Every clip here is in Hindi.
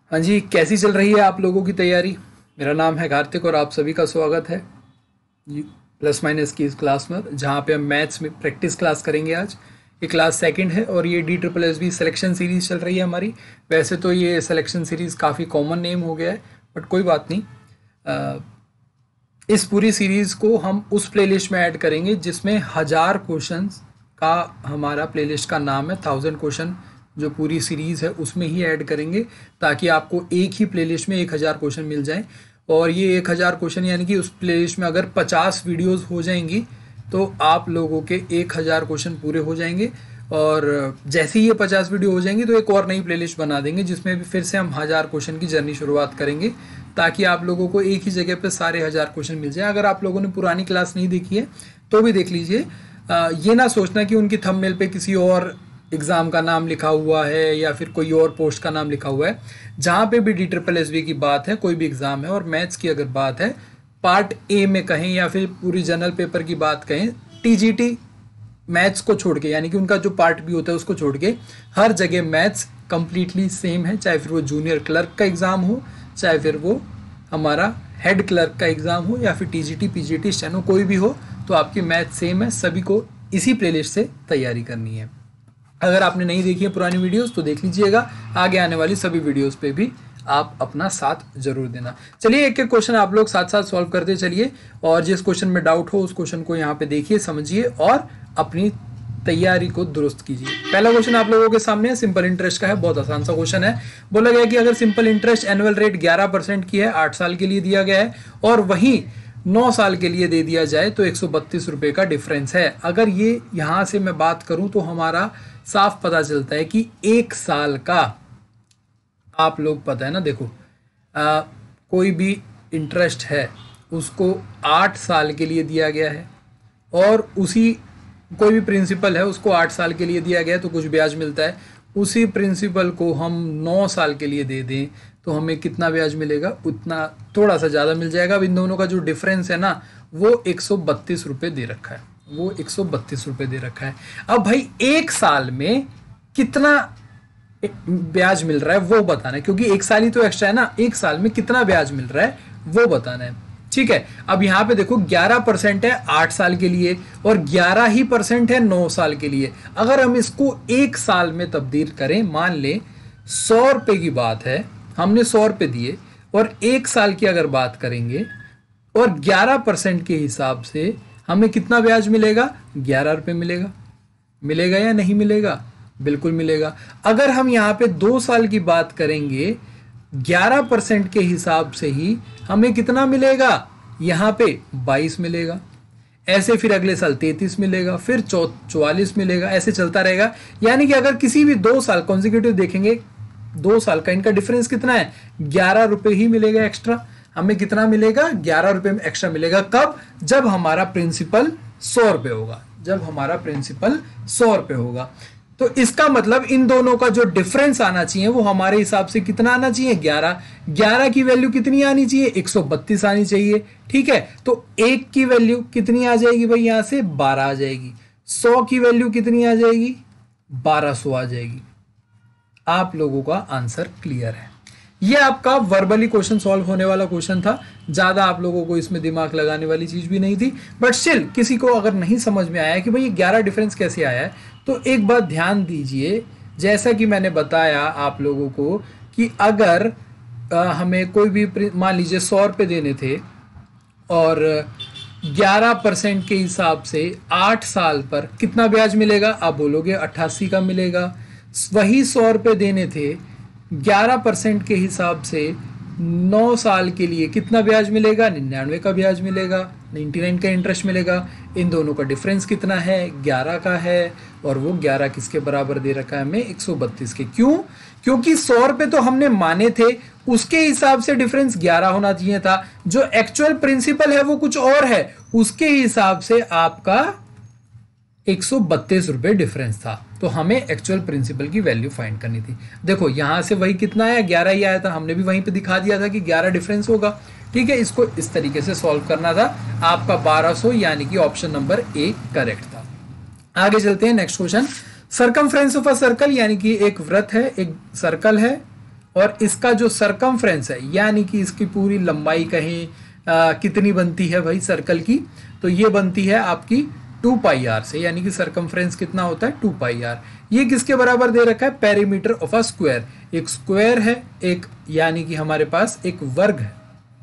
हाँ जी, कैसी चल रही है आप लोगों की तैयारी। मेरा नाम है कार्तिक और आप सभी का स्वागत है प्लस माइनस की इस क्लास में, जहाँ पे हम मैथ्स में प्रैक्टिस क्लास करेंगे। आज ये क्लास सेकंड है और ये DSSB सिलेक्शन सीरीज़ चल रही है हमारी। वैसे तो ये सिलेक्शन सीरीज़ काफ़ी कॉमन नेम हो गया है, बट कोई बात नहीं। इस पूरी सीरीज़ को हम उस प्लेलिस्ट में ऐड करेंगे जिसमें 1000 क्वेश्चंस का हमारा प्लेलिस्ट का नाम है। 1000 क्वेश्चन जो पूरी सीरीज़ है उसमें ही ऐड करेंगे, ताकि आपको एक ही प्लेलिस्ट में 1000 क्वेश्चन मिल जाएं। और ये 1000 क्वेश्चन यानी कि उस प्लेलिस्ट में अगर 50 वीडियोस हो जाएंगी तो आप लोगों के 1000 क्वेश्चन पूरे हो जाएंगे। और जैसे ही ये 50 वीडियो हो जाएंगी तो एक और नई प्लेलिस्ट बना देंगे जिसमें भी फिर से हम 1000 क्वेश्चन की जर्नी शुरुआत करेंगे, ताकि आप लोगों को एक ही जगह पे सारे 1000 क्वेश्चन मिल जाए। अगर आप लोगों ने पुरानी क्लास नहीं देखी है तो भी देख लीजिए। ये ना सोचना कि उनकी थंबनेल पे किसी और एग्ज़ाम का नाम लिखा हुआ है या फिर कोई और पोस्ट का नाम लिखा हुआ है। जहाँ पे भी DSSB की बात है, कोई भी एग्ज़ाम है और मैथ्स की अगर बात है, पार्ट ए में कहें या फिर पूरी जनरल पेपर की बात कहें, TGT मैथ्स को छोड़ के, यानी कि उनका जो पार्ट बी होता है उसको छोड़ के, हर जगह मैथ्स कंप्लीटली सेम है। चाहे फिर वो जूनियर क्लर्क का एग्ज़ाम हो, चाहे फिर वो हमारा हेड क्लर्क का एग्ज़ाम हो, या फिर TGT PGT स्टेनो कोई भी हो, तो आपकी मैथ सेम है। सभी को इसी प्लेलिस्ट से तैयारी करनी है। अगर आपने नहीं देखी है पुरानी वीडियोस तो देख लीजिएगा, आगे आने वाली सभी वीडियोस पे भी आप अपना साथ जरूर देना। चलिए एक एक क्वेश्चन आप लोग साथ साथ सॉल्व करते चलिए, और जिस क्वेश्चन में डाउट हो उस क्वेश्चन को यहाँ पे देखिए, समझिए और अपनी तैयारी को दुरुस्त कीजिए। पहला क्वेश्चन आप लोगों के सामने है, सिंपल इंटरेस्ट का है। बहुत आसान सा क्वेश्चन है। बोला गया कि अगर सिंपल इंटरेस्ट एनुअल रेट 11% की है, 8 साल के लिए दिया गया है, और वही 9 साल के लिए दे दिया जाए तो 132 रुपए का डिफरेंस है। अगर ये यहां से मैं बात करूं तो हमारा साफ पता चलता है कि 1 साल का, आप लोग पता है ना, देखो कोई भी इंटरेस्ट है उसको 8 साल के लिए दिया गया है, और उसी कोई भी प्रिंसिपल है उसको 8 साल के लिए दिया गया है तो कुछ ब्याज मिलता है। उसी प्रिंसिपल को हम 9 साल के लिए दे दें तो हमें कितना ब्याज मिलेगा, उतना थोड़ा सा ज़्यादा मिल जाएगा। अब इन दोनों का जो डिफरेंस है ना, वो 132 रुपये दे रखा है, वो 132 रुपये दे रखा है। अब भाई 1 साल में कितना ब्याज मिल रहा है वो बताना है, क्योंकि 1 साल ही तो एक्स्ट्रा है ना। 1 साल में कितना ब्याज मिल रहा है वो बताना है, ठीक है। अब यहाँ पे देखो 11% है 8 साल के लिए और 11 ही % है 9 साल के लिए। अगर हम इसको 1 साल में तब्दील करें, मान लें 100 रुपए की बात है, हमने 100 रुपए दिए, और 1 साल की अगर बात करेंगे और 11% के हिसाब से हमें कितना ब्याज मिलेगा, 11 रुपए मिलेगा। मिलेगा या नहीं मिलेगा? बिल्कुल मिलेगा। अगर हम यहाँ पे 2 साल की बात करेंगे, 11% के हिसाब से ही हमें कितना मिलेगा, यहाँ पे 22 मिलेगा। ऐसे फिर अगले साल 33 मिलेगा, फिर 44 मिलेगा, ऐसे चलता रहेगा। यानी कि अगर किसी भी 2 साल कॉन्जिक्यूटिव देखेंगे, 2 साल का इनका डिफरेंस कितना है, 11 रुपए ही मिलेगा एक्स्ट्रा। हमें कितना मिलेगा, 11 रुपए में एक्स्ट्रा मिलेगा। कब? जब हमारा प्रिंसिपल 100 रुपए होगा, जब हमारा प्रिंसिपल 100 रुपए होगा। तो इसका मतलब इन दोनों का जो डिफरेंस आना चाहिए वो हमारे हिसाब से कितना आना चाहिए, 11। 11 की वैल्यू कितनी आनी चाहिए, 132 आनी चाहिए, ठीक है। तो 1 की वैल्यू कितनी आ जाएगी भाई, यहां से 12 आ जाएगी। 100 की वैल्यू कितनी आ जाएगी, 1200 आ जाएगी। आप लोगों का आंसर क्लियर है। ये आपका वर्बली क्वेश्चन सॉल्व होने वाला क्वेश्चन था, ज्यादा आप लोगों को इसमें दिमाग लगाने वाली चीज भी नहीं थी। बट स्टिल किसी को अगर नहीं समझ में आया कि भाई ये 11 डिफरेंस कैसे आया है, तो एक बात ध्यान दीजिए। जैसा कि मैंने बताया आप लोगों को कि अगर हमें कोई भी, मान लीजिए 100 रुपये देने थे और 11% के हिसाब से 8 साल पर कितना ब्याज मिलेगा, आप बोलोगे 88 का मिलेगा। वही 100 रुपये देने थे, 11% के हिसाब से 9 साल के लिए कितना ब्याज मिलेगा, 99 का ब्याज मिलेगा, 99 का इंटरेस्ट मिलेगा। इन दोनों का डिफरेंस कितना है, 11 का है, और वो 11 किसके बराबर दे रखा है हमें, 132 के। क्यों? क्योंकि 100 रुपये तो हमने माने थे, उसके हिसाब से डिफरेंस 11 होना चाहिए था। जो एक्चुअल प्रिंसिपल है वो कुछ और है, उसके हिसाब से आपका 132 रुपये डिफरेंस था। तो हमें एक्चुअल प्रिंसिपल की वैल्यू फाइंड करनी थी। देखो यहां से वही कितना आया, 11 ही आया था। हमने भी वहीं पे दिखा दिया था कि 11 डिफरेंस होगा, ठीक है। इसको इस तरीके से सॉल्व करना था। आपका 1200 यानी कि ऑप्शन नंबर ए करेक्ट था। आगे चलते हैं next question. Circumference of a circle, यानी कि एक वृत्त है, एक सर्कल है, और इसका जो सरकमफ्रेंस है यानी कि इसकी पूरी लंबाई कहें कितनी बनती है भाई सर्कल की, तो ये बनती है आपकी 2 पाई आर से, यानी कि सरकमफ्रेंस कितना होता है 2 पाई आर। ये किसके बराबर दे रखा है, पेरीमीटर ऑफ अ स्क्वायर। एक स्क्वायर है, एक यानी कि हमारे पास एक वर्ग है,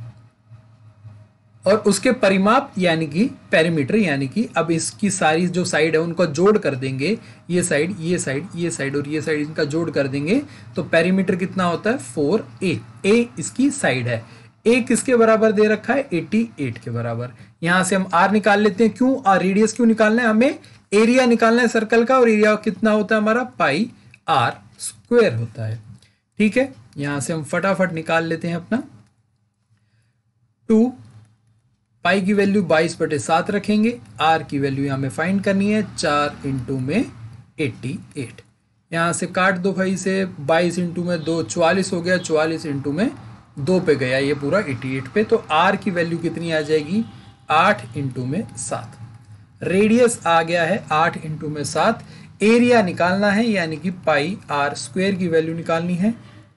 और उसके परिमाप यानी कि पेरीमीटर, यानी कि अब इसकी सारी जो साइड है उनको जोड़ कर देंगे, ये साइड ये साइड ये साइड और ये साइड, इनका जोड़ कर देंगे तो पेरीमीटर कितना होता है 4a। a इसकी साइड है, a किसके बराबर दे रखा है 88 के बराबर। यहां से हम r निकाल लेते हैं, क्यों r रेडियस क्यों निकालना है, हमें एरिया निकालना है सर्कल का, और एरिया कितना होता है हमारा पाई r स्क्वायर होता है। ठीक है, यहां से हम फटाफट निकाल लेते हैं अपना 2 पाई की वैल्यू 22/7 रखेंगे, r की वैल्यू यहाँ में फाइंड करनी है 4 इंटू में 88। यहाँ से काट दो भाई से, 22 इंटू में 2 44 हो गया, 44 इंटू में 2 पे गया ये पूरा 88 पे, तो r की वैल्यू कितनी आ जाएगी 8 इंटू में 7। रेडियस आ गया है 8 इंटू में 7। एरिया निकालना है यानी कि पाई r स्क्वायर की वैल्यू निकालनी है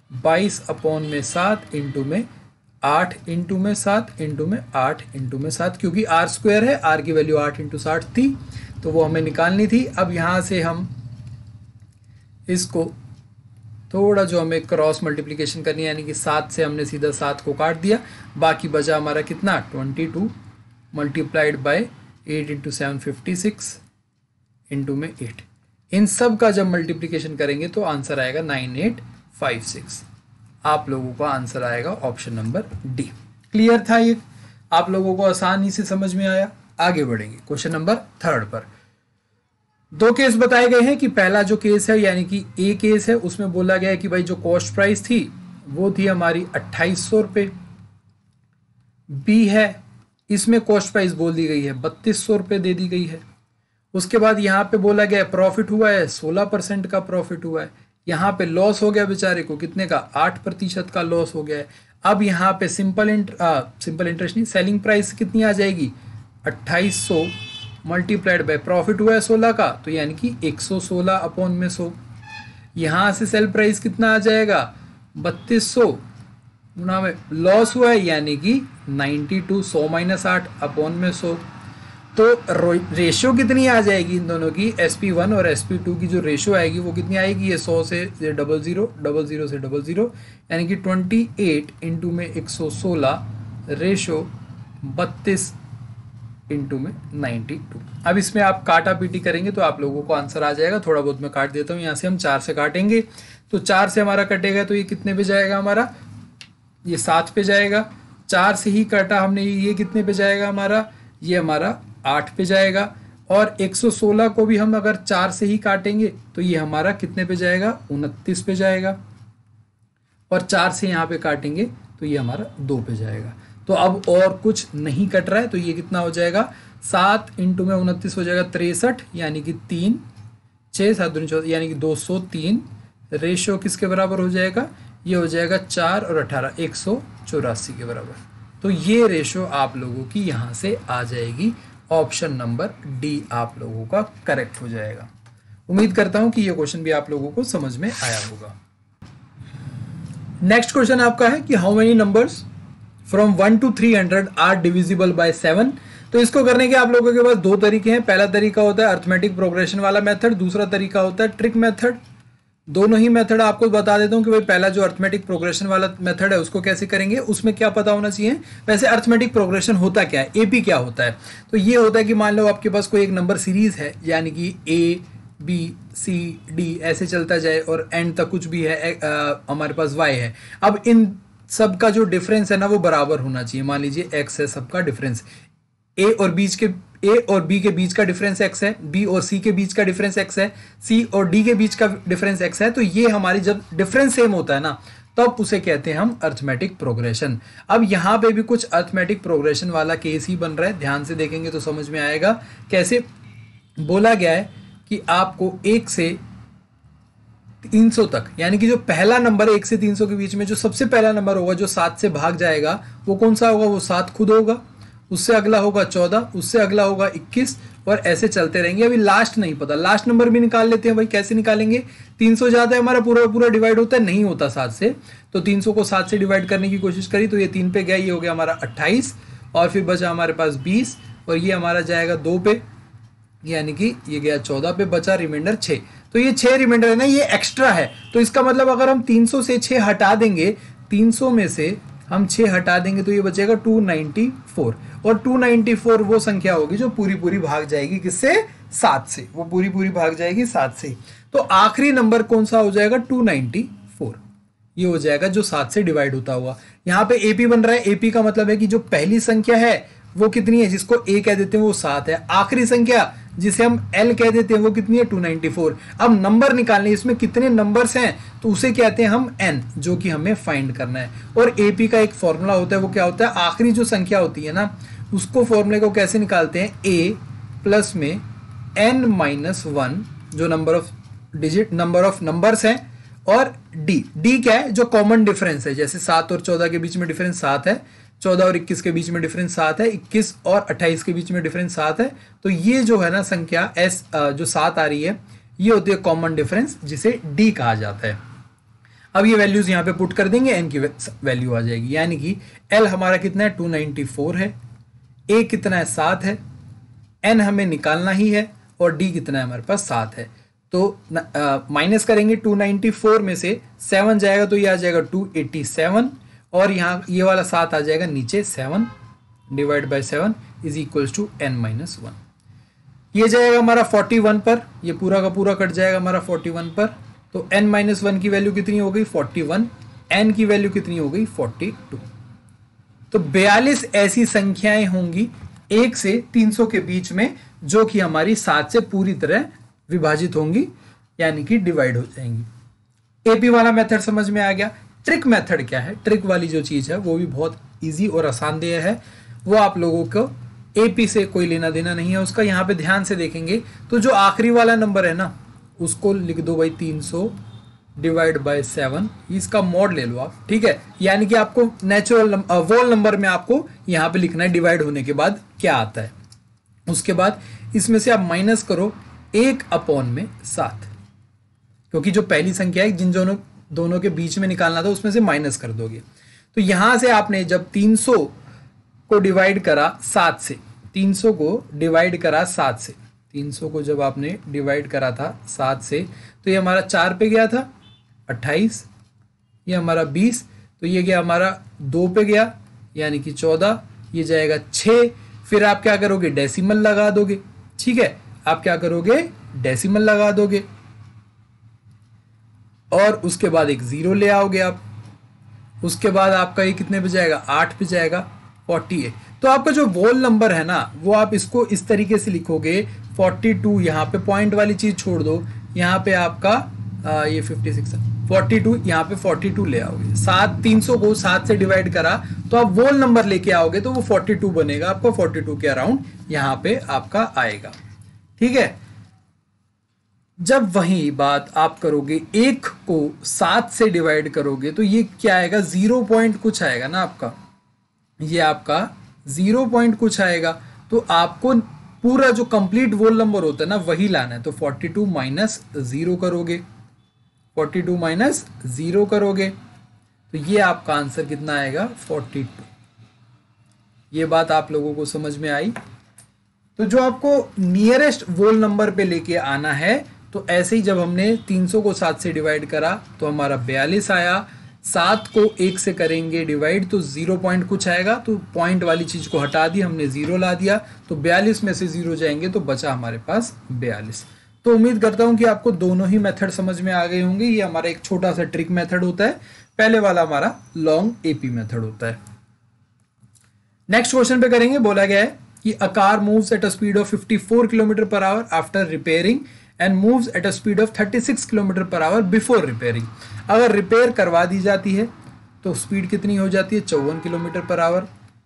22/7 इंटू में 8 इंटू में 7 इंटू में 8 इंटू में 7, क्योंकि r स्क्वायर है, r की वैल्यू 8 इंटू 60 थी तो वो हमें निकालनी थी। अब यहाँ से हम इसको थोड़ा जो हमें क्रॉस मल्टीप्लिकेशन करनी है, यानी कि 7 से हमने सीधा 7 को काट दिया, बाकी बचा हमारा कितना 22 मल्टीप्लाइड बाय 8 इंटू 7 56 इंटू में 8। इन सब का जब मल्टीप्लिकेशन करेंगे तो आंसर आएगा 9856। आप लोगों का आंसर आएगा ऑप्शन नंबर डी। क्लियर था ये, आप लोगों को आसानी से समझ में आया। आगे बढ़ेंगे क्वेश्चन नंबर 3 पर। 2 केस बताए गए हैं कि पहला जो केस है यानी कि ए केस है, उसमें बोला गया है कि भाई जो कॉस्ट प्राइस थी वो थी हमारी 2800 रुपये। बी है, इसमें कॉस्ट प्राइस बोल दी गई है 3200 रुपये दे दी गई है। उसके बाद यहाँ पे बोला गया प्रॉफिट हुआ है 16% का प्रॉफिट हुआ है। यहाँ पे लॉस हो गया बेचारे को कितने का 8% का लॉस हो गया है। अब यहाँ पे सिंपल इंटरेस्ट नहीं, सेलिंग प्राइस कितनी आ जाएगी 2800 मल्टीप्लाइड बाय प्रॉफिट हुआ है 16 का, तो यानी कि 116/100। यहाँ से सेल प्राइस कितना आ जाएगा 3200 गुना में लॉस हुआ है यानी कि 92 100 - 8/100। तो रेशियो कितनी आ जाएगी इन दोनों की, SP1 और SP2 की जो रेशियो आएगी वो कितनी आएगी, ये 100 से 00 00 से 00 यानी कि 28 इंटू में 116 रेशियो 32 इंटू में 92। अब इसमें आप काटा पीटी करेंगे तो आप लोगों को आंसर आ जाएगा। थोड़ा बहुत मैं काट देता हूँ, यहाँ से हम 4 से काटेंगे तो 4 से हमारा कटेगा तो ये कितने पे जाएगा हमारा, ये 7 पे जाएगा। 4 से ही काटा हमने, ये कितने पे जाएगा हमारा, ये हमारा 8 पे जाएगा। और 116 को भी हम अगर 4 से ही काटेंगे तो ये हमारा कितने पे जाएगा 29 पे जाएगा। और 4 से यहाँ पे काटेंगे तो ये हमारा 2 पे जाएगा। तो अब और कुछ नहीं कट रहा है तो ये कितना हो जाएगा 7 इंटू में 29 हो जाएगा 63 यानी कि 3 6 7 दूनी 14 यानी कि 203 रेशियो किसके बराबर हो जाएगा, ये हो जाएगा 4 और 18 184 के बराबर। तो ये रेशियो आप लोगों की यहाँ से आ जाएगी, ऑप्शन नंबर डी आप लोगों का करेक्ट हो जाएगा। उम्मीद करता हूं कि ये क्वेश्चन भी आप लोगों को समझ में आया होगा। नेक्स्ट क्वेश्चन आपका है कि how many numbers from 1 to 300 are divisible by 7। तो इसको करने के आप लोगों के पास 2 तरीके हैं। पहला तरीका होता है अर्थमेटिक प्रोग्रेशन वाला मेथड, दूसरा तरीका होता है ट्रिक मेथड। दोनों ही मेथड आपको बता देता हूं कि भाई पहला जो अर्थमेटिक प्रोग्रेशन वाला मेथड है उसको कैसे करेंगे, उसमें क्या पता होना चाहिए। वैसे अर्थमेटिक प्रोग्रेशन होता क्या है, एपी क्या होता है, तो ये होता है कि मान लो आपके पास कोई एक नंबर सीरीज है यानी कि ए बी सी डी ऐसे चलता जाए और एंड तक कुछ भी है, हमारे पास वाई है। अब इन सब का जो डिफरेंस है ना वो बराबर होना चाहिए। मान लीजिए एक्स है सबका डिफरेंस, ए और बी के बीच का डिफरेंस एक्स है, बी और सी के बीच का डिफरेंस एक्स है, सी और डी के बीच का डिफरेंस एक्स है। तो ये हमारी जब डिफरेंस सेम होता है ना तब उसे कहते हैं हम अर्थमेटिक प्रोग्रेशन। अब यहाँ पे भी कुछ अर्थमेटिक प्रोग्रेशन वाला केस ही बन रहा है, ध्यान से देखेंगे तो समझ में आएगा। कैसे बोला गया है कि आपको 1 से 300 तक, यानी कि जो पहला नंबर 1 से 300 के बीच में जो सबसे पहला नंबर होगा जो 7 से भाग जाएगा वो कौन सा होगा, वो 7 खुद होगा। उससे अगला होगा 14, उससे अगला होगा 21 और ऐसे चलते रहेंगे। अभी लास्ट नहीं पता, लास्ट नंबर भी निकाल लेते हैं भाई। कैसे निकालेंगे? 300 ज्यादा है हमारा, पूरा पूरा डिवाइड होता है, नहीं होता 7 से, तो 300 को 7 से डिवाइड करने की कोशिश करी तो ये 3 पे गया, ये हो गया हमारा 28 और फिर बचा हमारे पास 20 और ये हमारा जाएगा 2 पे, यानी कि ये गया 14 पे, बचा रिमाइंडर 6। तो ये 6 रिमाइंडर है ना, ये एक्स्ट्रा है। तो इसका मतलब अगर हम 300 से 6 हटा देंगे, 300 में से हम 6 हटा देंगे तो ये बचेगा 294 और 294 वो संख्या होगी जो पूरी पूरी भाग जाएगी किससे? 7 से। वो पूरी पूरी भाग जाएगी 7 से। तो आखिरी नंबर कौन सा हो जाएगा? 294 ये हो जाएगा जो 7 से डिवाइड होता हुआ। यहाँ पे एपी बन रहा है। एपी का मतलब है कि जो पहली संख्या है वो कितनी है, जिसको ए कह देते हैं, वो 7 है। आखिरी संख्या जिसे हम एल कह देते हैं वो कितनी है? 294। अब नंबर निकालने, इसमें कितने नंबर्स हैं तो उसे कहते हैं हम एन, जो कि हमें फाइंड करना है। और एपी का एक फॉर्मूला होता है, वो क्या होता है? आखिरी जो संख्या होती है ना, उसको फॉर्मूले को कैसे निकालते हैं? ए प्लस में एन माइनस 1 जो number of digit, number of numbers हैं, और डी। डी क्या है? जो कॉमन डिफरेंस है। जैसे 7 और 14 के बीच में डिफरेंस 7 है, 14 और 21 के बीच में डिफरेंस 7 है, 21 और 28 के बीच में डिफरेंस 7 है। तो ये जो है ना संख्या एस जो 7 आ रही है, ये होती है कॉमन डिफरेंस, जिसे डी कहा जाता है। अब ये वैल्यूज यहाँ पे पुट कर देंगे, एन की वैल्यू आ जाएगी। यानी कि एल हमारा कितना है? 294 है, ए कितना है? 7 है, एन हमें निकालना ही है, और डी कितना है हमारे पास? 7 है। तो माइनस करेंगे 294 में से 7 जाएगा तो ये आ जाएगा 287, और यहाँ ये वाला 7 आ जाएगा नीचे, 7 divide by 7 is equals to n minus 1। ये जाएगा हमारा 41 पर, ये पूरा का पूरा कट जाएगा हमारा 41 पर। तो n माइनस 1 की वैल्यू कितनी हो गई? 41। n की वैल्यू कितनी हो गई? 42। तो 42 ऐसी संख्याएं होंगी 1 से 300 के बीच में, जो कि हमारी 7 से पूरी तरह विभाजित होंगी, यानी कि डिवाइड हो जाएंगी। एपी वाला मेथड समझ में आ गया। ट्रिक मेथड क्या है? ट्रिक वाली जो चीज है वो भी बहुत इजी और आसानदेह है, वो आप लोगों को एपी से कोई लेना देना नहीं है उसका। यहाँ पे ध्यान से देखेंगे तो जो आखिरी वाला नंबर है ना, उसको लिख दो भाई 300 डिवाइड बाय 7, इसका मॉड ले लो आप, ठीक है। यानी कि आपको नेचुरल वोल नंबर में आपको यहाँ पे लिखना है डिवाइड होने के बाद क्या आता है। उसके बाद इसमें से आप माइनस करो 1/7, क्योंकि जो पहली संख्या है जिन दोनों के बीच में निकालना था उसमें से माइनस कर दोगे। तो यहां से आपने जब 300 को डिवाइड करा 7 से, 300 को डिवाइड करा 7 से, 300 को जब आपने डिवाइड करा था 7 से, तो ये हमारा 4 पे गया था 28, ये हमारा 20, तो ये गया हमारा 2 पे गया यानी कि 14, ये जाएगा 6। फिर आप क्या करोगे? डेसिमल लगा दोगे, ठीक है। आप क्या करोगे? डेसिमल लगा दोगे, और उसके बाद एक 0 ले आओगे आप। उसके बाद आपका ये कितने पे जाएगा? 8 पे जाएगा, 48। तो आपका जो वोल नंबर है ना, वो आप इसको इस तरीके से लिखोगे 42, यहाँ पे पॉइंट वाली चीज छोड़ दो, यहाँ पे आपका ये 56 42, यहाँ पे 42 ले आओगे। 300 को 7 से डिवाइड करा तो आप वोल नंबर लेके आओगे तो वो 42 बनेगा आपका, 42 के अराउंड यहाँ पे आपका आएगा, ठीक है। जब वही बात आप करोगे 1 को 7 से डिवाइड करोगे तो ये क्या आएगा? 0 पॉइंट कुछ आएगा ना आपका, ये आपका 0 पॉइंट कुछ आएगा। तो आपको पूरा जो कंप्लीट वोल नंबर होता है ना वही लाना है। तो 42 माइनस 0 करोगे, 42 माइनस 0 करोगे तो ये आपका आंसर कितना आएगा? 42। ये बात आप लोगों को समझ में आई। तो जो आपको नियरेस्ट वोल नंबर पे लेके आना है, तो ऐसे ही जब हमने 300 को 7 से डिवाइड करा तो हमारा 42 आया। 7 को 1 से करेंगे डिवाइड तो 0 पॉइंट कुछ आएगा, तो पॉइंट वाली चीज को हटा दी हमने, 0 ला दिया, तो 42 में से 0 जाएंगे तो बचा हमारे पास 42। तो उम्मीद करता हूं कि आपको दोनों ही मेथड समझ में आ गए होंगे। ये हमारा एक छोटा सा ट्रिक मेथड होता है, पहले वाला हमारा लॉन्ग एपी मेथड होता है। नेक्स्ट क्वेश्चन पे करेंगे। बोला गया है कि a car moves at a speed of 54 kilometre per hour after repairing and moves at a speed of 36 kilometre per hour before repairing. अगर रिपेयर करवा दी जाती है तो स्पीड कितनी हो जाती है? 54 किलोमीटर पर आवर।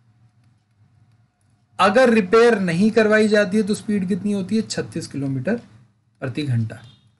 अगर रिपेयर नहीं करवाई जाती है तो स्पीड कितनी होती है? 36 किलोमीटर प्रति घंटा।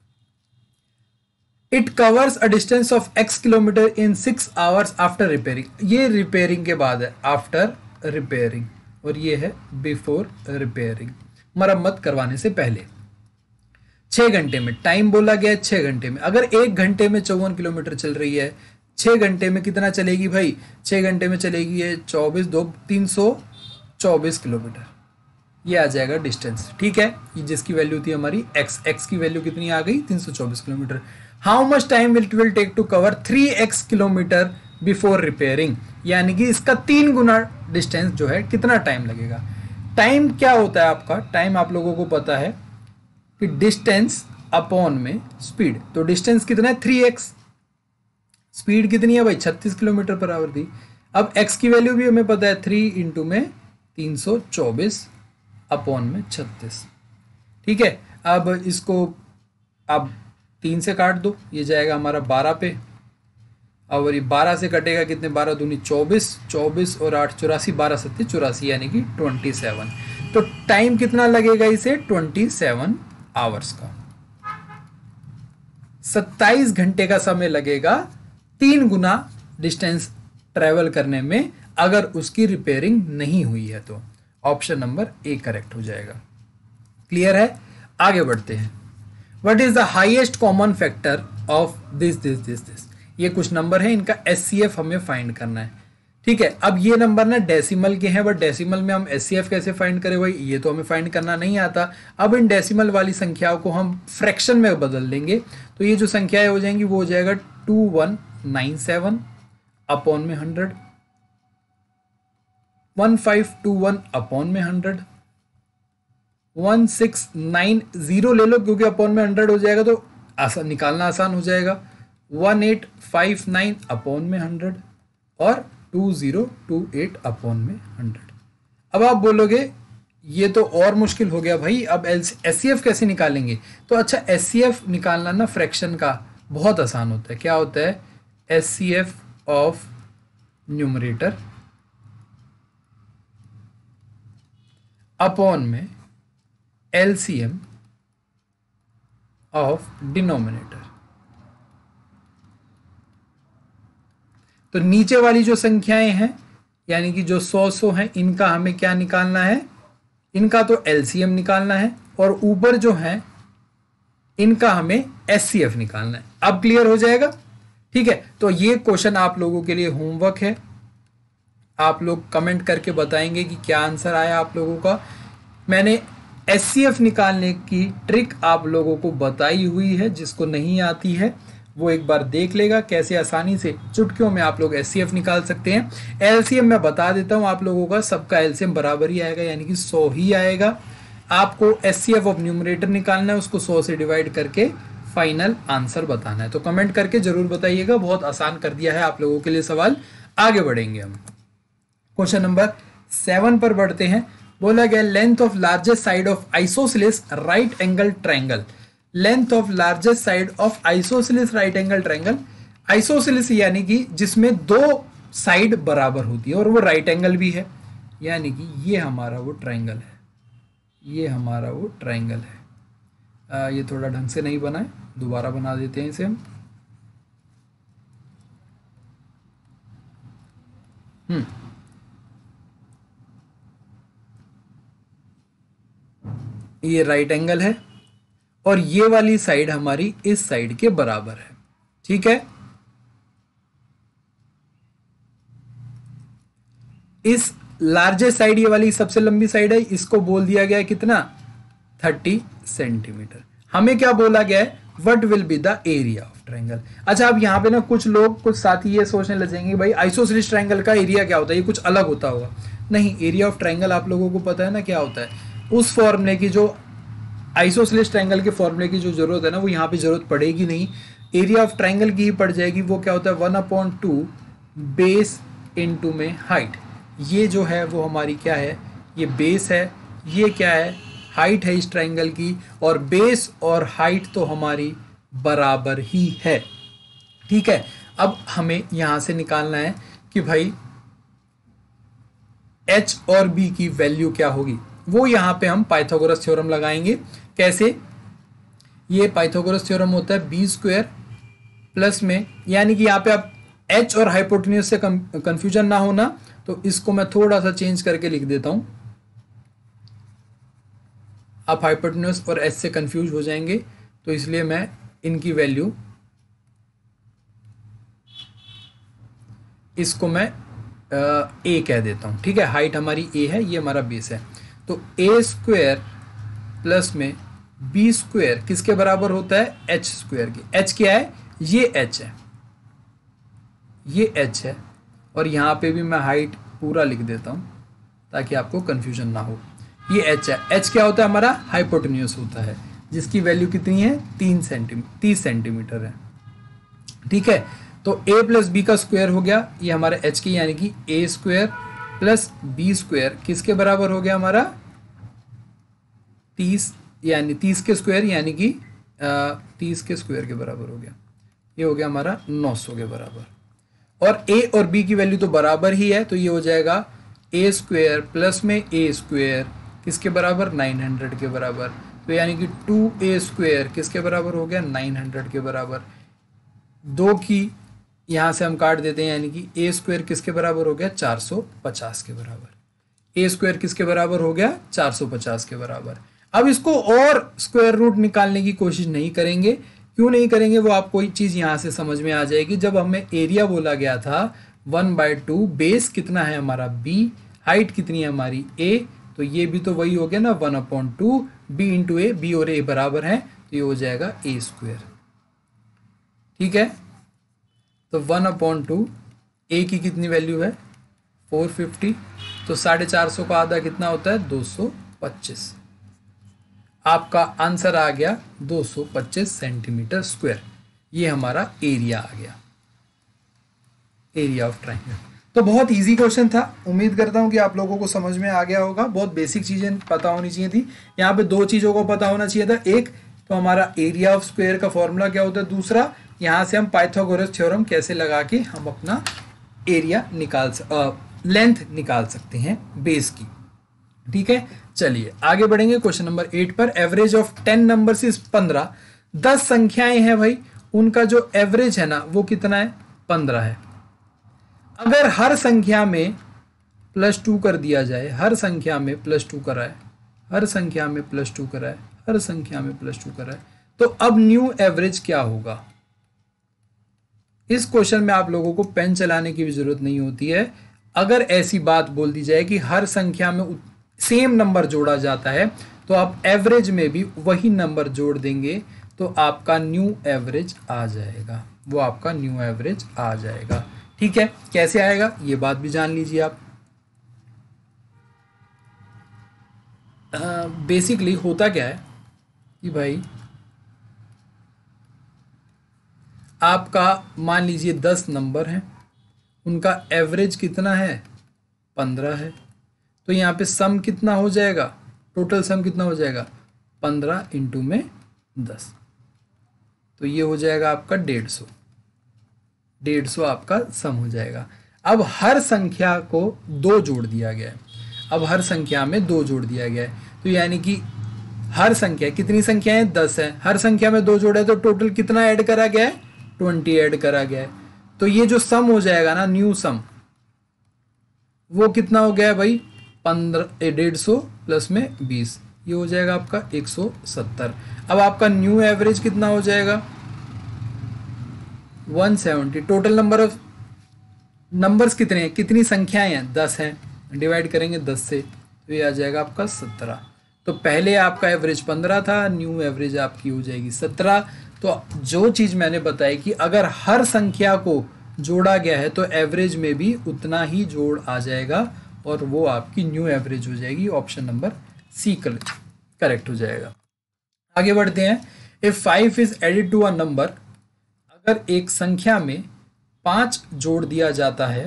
It covers a distance of x kilometre in 6 hours after repairing. ये रिपेयरिंग के बाद है, आफ्टर रिपेयरिंग, और ये है बिफोर रिपेयरिंग। मरम्मत करवाने से पहले। 6 घंटे में, टाइम बोला गया है 6 घंटे में। अगर 1 घंटे में 54 किलोमीटर चल रही है, 6 घंटे में कितना चलेगी भाई? 6 घंटे में चलेगी ये 24 2 324 किलोमीटर। ये आ जाएगा डिस्टेंस। ठीक है, ये जिसकी वैल्यू थी हमारी x की वैल्यू कितनी आ गई? 324 kilometre. How much time it will take to cover 3x kilometre before repairing, यानी कि इसका 3 गुना डिस्टेंस जो है कितना टाइम लगेगा। टाइम क्या होता है आपका? टाइम आप लोगों को पता है कि डिस्टेंस अपॉन में स्पीड। तो डिस्टेंस कितना है? 3x। स्पीड कितनी है भाई? 36 किलोमीटर पर आवर थी। अब x की वैल्यू भी हमें पता है, 3 इंटू में 324 अपॉन में 36। ठीक है, अब इसको आप 3 से काट दो, ये जाएगा हमारा 12 पे। और ये 12 से कटेगा कितने? 12 दूनी 24, 24 और 8 84, 12 सत्ती 84, यानी कि 27। तो टाइम कितना लगेगा इसे? 27 आवर्स का। 27 घंटे का समय लगेगा 3 गुना डिस्टेंस ट्रेवल करने में, अगर उसकी रिपेयरिंग नहीं हुई है तो। ऑप्शन नंबर ए करेक्ट हो जाएगा। क्लियर है? आगे बढ़ते हैं। What is the highest common factor of this. ये कुछ नंबर है, इनका एचसीएफ हमें फाइंड करना है। ठीक है, अब ये नंबर ना डेसिमल के हैं, बट डेसिमल में हम एचसीएफ कैसे फाइंड करें भाई? ये तो हमें फाइंड करना नहीं आता। अब इन डेसिमल वाली संख्याओं को हम फ्रैक्शन में बदल देंगे, तो ये जो संख्याएं हो जाएंगी वो हो जाएगा 2197 अपॉन में 100, 1521 अपॉन में 100, 1690 ले लो क्योंकि अपॉन में 100 हो जाएगा तो आसान निकालना आसान हो जाएगा, 1859 अपॉन में 100 और 2028 अपॉन में 100। अब आप बोलोगे ये तो और मुश्किल हो गया भाई, अब एचसीएफ कैसे निकालेंगे? तो अच्छा, एचसीएफ निकालना ना फ्रैक्शन का बहुत आसान होता है। क्या होता है? एचसीएफ ऑफ न्यूमरेटर अपॉन में एलसीएम ऑफ डिनोमिनेटर। तो नीचे वाली जो संख्याएं हैं यानी कि जो 100 हैं, इनका हमें क्या निकालना है? इनका तो एलसीएम निकालना है, और ऊपर जो है इनका हमें एचसीएफ निकालना है। अब क्लियर हो जाएगा? ठीक है, तो ये क्वेश्चन आप लोगों के लिए होमवर्क है। आप लोग कमेंट करके बताएंगे कि क्या आंसर आया आप लोगों का। मैंने एचसीएफ निकालने की ट्रिक आप लोगों को बताई हुई है, जिसको नहीं आती है वो एक बार देख लेगा कैसे आसानी से चुटकियों में आप लोग एचसीएफ निकाल सकते हैं। एलसीएम मैं बता देता हूं आप लोगों का, सबका एलसीएम बराबर ही आएगा, यानी कि 100 ही आएगा। आपको एचसीएफ ऑफ न्यूमरेटर निकालना है, उसको 100 से डिवाइड करके फाइनल आंसर बताना है। तो कमेंट करके जरूर बताइएगा, बहुत आसान कर दिया है आप लोगों के लिए सवाल। आगे बढ़ेंगे हम क्वेश्चन नंबर 7 पर बढ़ते हैं। बोला गया length of largest side of isosceles right angle triangle. Length of largest side of isosceles right angle triangle. Isosceles यानी कि जिसमें 2 साइड बराबर होती है और वो राइट एंगल भी है, यानी कि ये हमारा वो ट्रायंगल है, ये हमारा वो ट्रायंगल है। ये थोड़ा ढंग से नहीं बना है, दोबारा बना देते हैं इसे हम। ये राइट एंगल है और ये वाली साइड हमारी इस साइड के बराबर है। ठीक है, इस लार्जेस्ट साइड ये वाली सबसे लंबी साइड है, इसको बोल दिया गया है कितना? 30 सेंटीमीटर। हमें क्या बोला गया है? What will be the area of triangle. अच्छा, अब यहाँ पे ना कुछ लोग, कुछ साथी ये सोचने लग जाएंगे भाई आइसोसेलेस ट्रायंगल का एरिया क्या होता है, ये कुछ अलग होता होगा। नहीं, एरिया ऑफ ट्रायंगल आप लोगों को पता है ना क्या होता है। उस फॉर्मूले की जो आइसोसेलेस ट्रायंगल के फॉर्मूले की जो जरूरत है ना, वो यहाँ पे जरूरत पड़ेगी नहीं, एरिया ऑफ ट्रायंगल की ही पड़ जाएगी। वो क्या होता है? 1/2 बेस इंटू में हाइट। ये जो है वो हमारी क्या है? ये बेस है, ये क्या है? हाइट है इस ट्रायंगल की, और बेस और हाइट तो हमारी बराबर ही है। ठीक है, अब हमें यहां से निकालना है कि भाई h और b की वैल्यू क्या होगी। वो यहां पे हम पाइथागोरस थ्योरम लगाएंगे। कैसे? ये पाइथागोरस थ्योरम होता है b² प्लस में, यानी कि यहाँ पे आप h और हाइपोटेन्यूज से कंफ्यूजन ना होना, तो इसको मैं थोड़ा सा चेंज करके लिख देता हूं। आप हाइपोटेन्यूज और एच से कंफ्यूज हो जाएंगे, तो इसलिए मैं इनकी वैल्यू, इसको मैं ए कह देता हूँ, ठीक है। हाइट हमारी ए है, ये हमारा बेस है। तो ए स्क्वायर प्लस में बी स्क्वायर किसके बराबर होता है, एच स्क्वायर के। एच क्या है, ये एच है, ये एच है, और यहाँ पे भी मैं हाइट पूरा लिख देता हूँ ताकि आपको कन्फ्यूजन ना हो। ये एच है, एच क्या होता है हमारा, हाइपोटेन्यूज होता है, जिसकी वैल्यू कितनी है, 30 सेंटीमीटर है, ठीक है। तो ए प्लस बी का स्क्वायर हो गया, ये हमारा एच की, यानी कि A square plus B square किसके बराबर हो गया हमारा, 30, यानी 30 के स्क्वायर, यानी कि 30 के स्क्वायर के बराबर हो गया। ये हो गया हमारा 900 के बराबर। और ए और बी की वैल्यू तो बराबर ही है, तो ये हो जाएगा ए स्क्वायर प्लस में ए स्क्वायर किसके बराबर, 900 के बराबर। तो यानी कि 2a स्क्वायर किसके बराबर हो गया, 900 के बराबर। दो की यहाँ से हम काट देते हैं, यानी कि ए स्क्वायर किसके बराबर हो गया, 450 के बराबर। ए स्क्वायर किसके बराबर हो गया, 450 के बराबर। अब इसको और स्क्वायर रूट निकालने की कोशिश नहीं करेंगे। क्यों नहीं करेंगे, वो आपको एक चीज़ यहाँ से समझ में आ जाएगी। जब हमें एरिया बोला गया था 1/2, बेस कितना है हमारा बी, हाइट कितनी है हमारी ए, तो ये भी तो वही हो गया ना, 1/2 बी इंटू ए, बी और ए बराबर है, तो ये हो जाएगा ए स्क्वायर, ठीक है। तो 1/2, ए की कितनी वैल्यू है, 450, तो 450 का आधा कितना होता है, 225। आपका आंसर आ गया 225 सेंटीमीटर स्क्वायर। ये हमारा एरिया आ गया, एरिया ऑफ ट्राइंगल। तो बहुत इजी क्वेश्चन था, उम्मीद करता हूँ कि आप लोगों को समझ में आ गया होगा। बहुत बेसिक चीज़ें पता होनी चाहिए थी। यहाँ पे दो चीज़ों को पता होना चाहिए था, एक तो हमारा एरिया ऑफ स्क्वायर का फॉर्मूला क्या होता है, दूसरा यहाँ से हम पाइथागोरस थ्योरम कैसे लगा के हम अपना एरिया लेंथ निकाल सकते हैं बेस की, ठीक है। चलिए आगे बढ़ेंगे क्वेश्चन नंबर 8 पर। Average of 10 numbers is 15। 10 संख्याएं हैं भाई, उनका जो एवरेज है ना वो कितना है, 15 है। अगर हर संख्या में +2 कर दिया जाए, हर संख्या में +2 कराए, हर संख्या में +2 कराए, हर संख्या में +2 कराए, तो अब न्यू एवरेज क्या होगा। इस क्वेश्चन में आप लोगों को पेन चलाने की भी जरूरत नहीं होती है। अगर ऐसी बात बोल दी जाए कि हर संख्या में सेम नंबर जोड़ा जाता है, तो आप एवरेज में भी वही नंबर जोड़ देंगे, तो आपका न्यू एवरेज आ जाएगा, वो आपका न्यू एवरेज आ जाएगा, ठीक है। कैसे आएगा ये बात भी जान लीजिए आप। बेसिकली होता क्या है कि भाई आपका मान लीजिए 10 नंबर हैं, उनका एवरेज कितना है, 15 है। तो यहाँ पे सम कितना हो जाएगा, टोटल सम कितना हो जाएगा, 15 इंटू में 10, तो ये हो जाएगा आपका 150। 150 आपका सम हो जाएगा। अब हर संख्या को 2 जोड़ दिया गया है, अब हर संख्या में 2 जोड़ दिया गया है, तो यानी कि हर संख्या, कितनी संख्याएं 10 है, हर संख्या में 2 जोड़े, तो टोटल कितना ऐड करा गया है, 20 ऐड करा गया है। तो ये जो सम हो जाएगा ना, न्यू सम, वो कितना हो गया है भाई, 150 प्लस में 20, ये हो जाएगा आपका 170। अब आपका न्यू एवरेज कितना हो जाएगा, 170। टोटल नंबर ऑफ नंबर्स कितने हैं, कितनी संख्याएं हैं, 10 हैं, डिवाइड करेंगे 10 से, तो ये आ जाएगा आपका 17। तो पहले आपका एवरेज 15 था, न्यू एवरेज आपकी हो जाएगी 17। तो जो चीज़ मैंने बताई कि अगर हर संख्या को जोड़ा गया है तो एवरेज में भी उतना ही जोड़ आ जाएगा, और वो आपकी न्यू एवरेज हो जाएगी। ऑप्शन नंबर सी करेक्ट हो जाएगा। आगे बढ़ते हैं। If 5 is added to a number, अगर एक संख्या में 5 जोड़ दिया जाता है,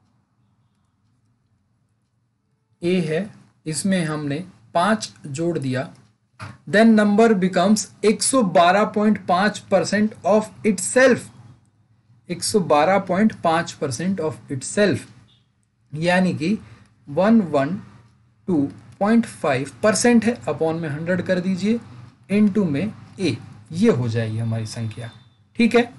ए है, इसमें हमने 5 जोड़ दिया, then number becomes 112.5% of itself, 112.5% of itself, यानी कि 112.5% है, अपॉन में 100 कर दीजिए, इनटू में ए, ये हो जाएगी हमारी संख्या, ठीक है।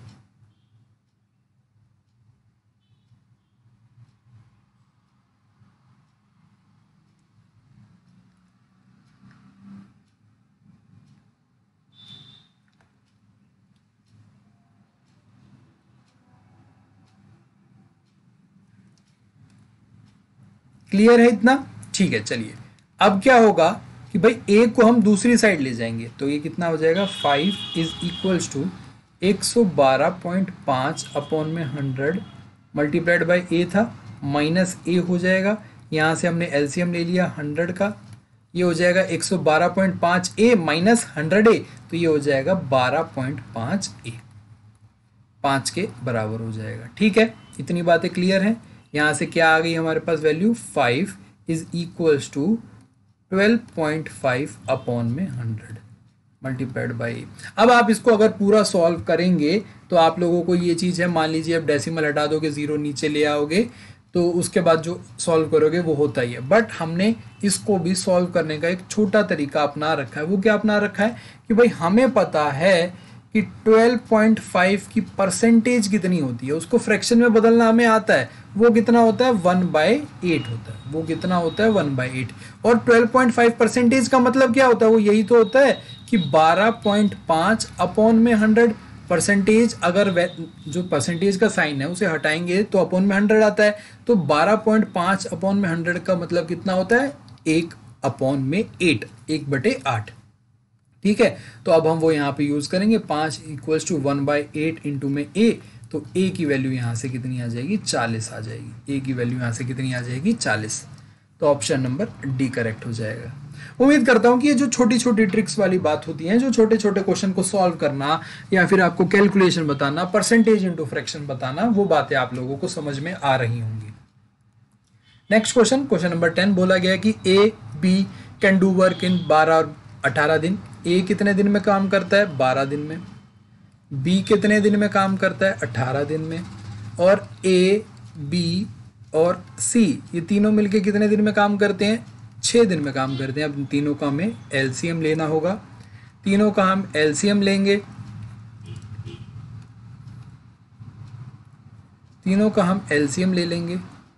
क्लियर है इतना? ठीक है, चलिए अब क्या होगा कि भाई ए को हम दूसरी साइड ले जाएंगे, तो ये कितना हो जाएगा 5 इज इक्वल्स टू 112.5 अपॉन में 100 मल्टीप्लाइड बाई ए था, माइनस ए हो जाएगा, यहाँ से हमने एलसीएम ले लिया 100 का, ये हो जाएगा 112.5 ए माइनस 100 ए, तो ये हो जाएगा 12.5 ए, 5 के बराबर हो जाएगा। ठीक है, इतनी बातें क्लियर हैं। यहाँ से क्या आ गई हमारे पास value 5 is equals to 12.5 upon में 100 मल्टीप्लाइड बाई। अब आप इसको अगर पूरा सॉल्व करेंगे तो आप लोगों को ये चीज़ है, मान लीजिए अब डेसिमल हटा दोगे, जीरो नीचे ले आओगे, तो उसके बाद जो सॉल्व करोगे वो होता ही है। बट हमने इसको भी सॉल्व करने का एक छोटा तरीका अपना रखा है। वो क्या अपना रखा है कि भाई हमें पता है कि 12.5 की परसेंटेज कितनी होती है, उसको फ्रैक्शन में बदलना हमें आता है। वो कितना होता है 1/8 होता है। वो कितना होता है 1/8। और 12.5 परसेंटेज का मतलब क्या होता है? वो यही तो होता है कि 12.5 अपॉन में 100 परसेंटेज। अगर जो परसेंटेज का साइन है उसे हटाएंगे तो अपॉन में 100 आता है। तो 12.5 अपॉन में 100 का मतलब कितना होता है 1 अपॉन में 8, 1/8। ठीक है, तो अब हम वो यहाँ पे यूज करेंगे 5 इक्वल्स टू 1/8 इंटू में ए, तो ए की वैल्यू यहाँ से कितनी आ जाएगी 40 आ जाएगी। ए की वैल्यू यहाँ से कितनी आ जाएगी 40। तो ऑप्शन नंबर डी करेक्ट हो जाएगा। उम्मीद करता हूँ कि ये जो छोटी छोटी ट्रिक्स वाली बात होती है, जो छोटे छोटे क्वेश्चन को सॉल्व करना या फिर आपको कैलकुलेशन बताना, परसेंटेज इंटू फ्रैक्शन बताना, वो बातें आप लोगों को समझ में आ रही होंगी। नेक्स्ट क्वेश्चन, क्वेश्चन नंबर 10 बोला गया कि A B can do work in 12 और 18 दिन। ए कितने दिन में काम करता है 12 दिन में, बी कितने दिन में काम करता है 18 दिन में, और ए बी और सी ये तीनों मिलके कितने दिन में काम करते हैं 6 दिन में काम करते हैं। अब तीनों का हमें एलसीएम लेना होगा। तीनों का हम एलसीएम लेंगे, तीनों का हम एलसीएम ले लेंगे।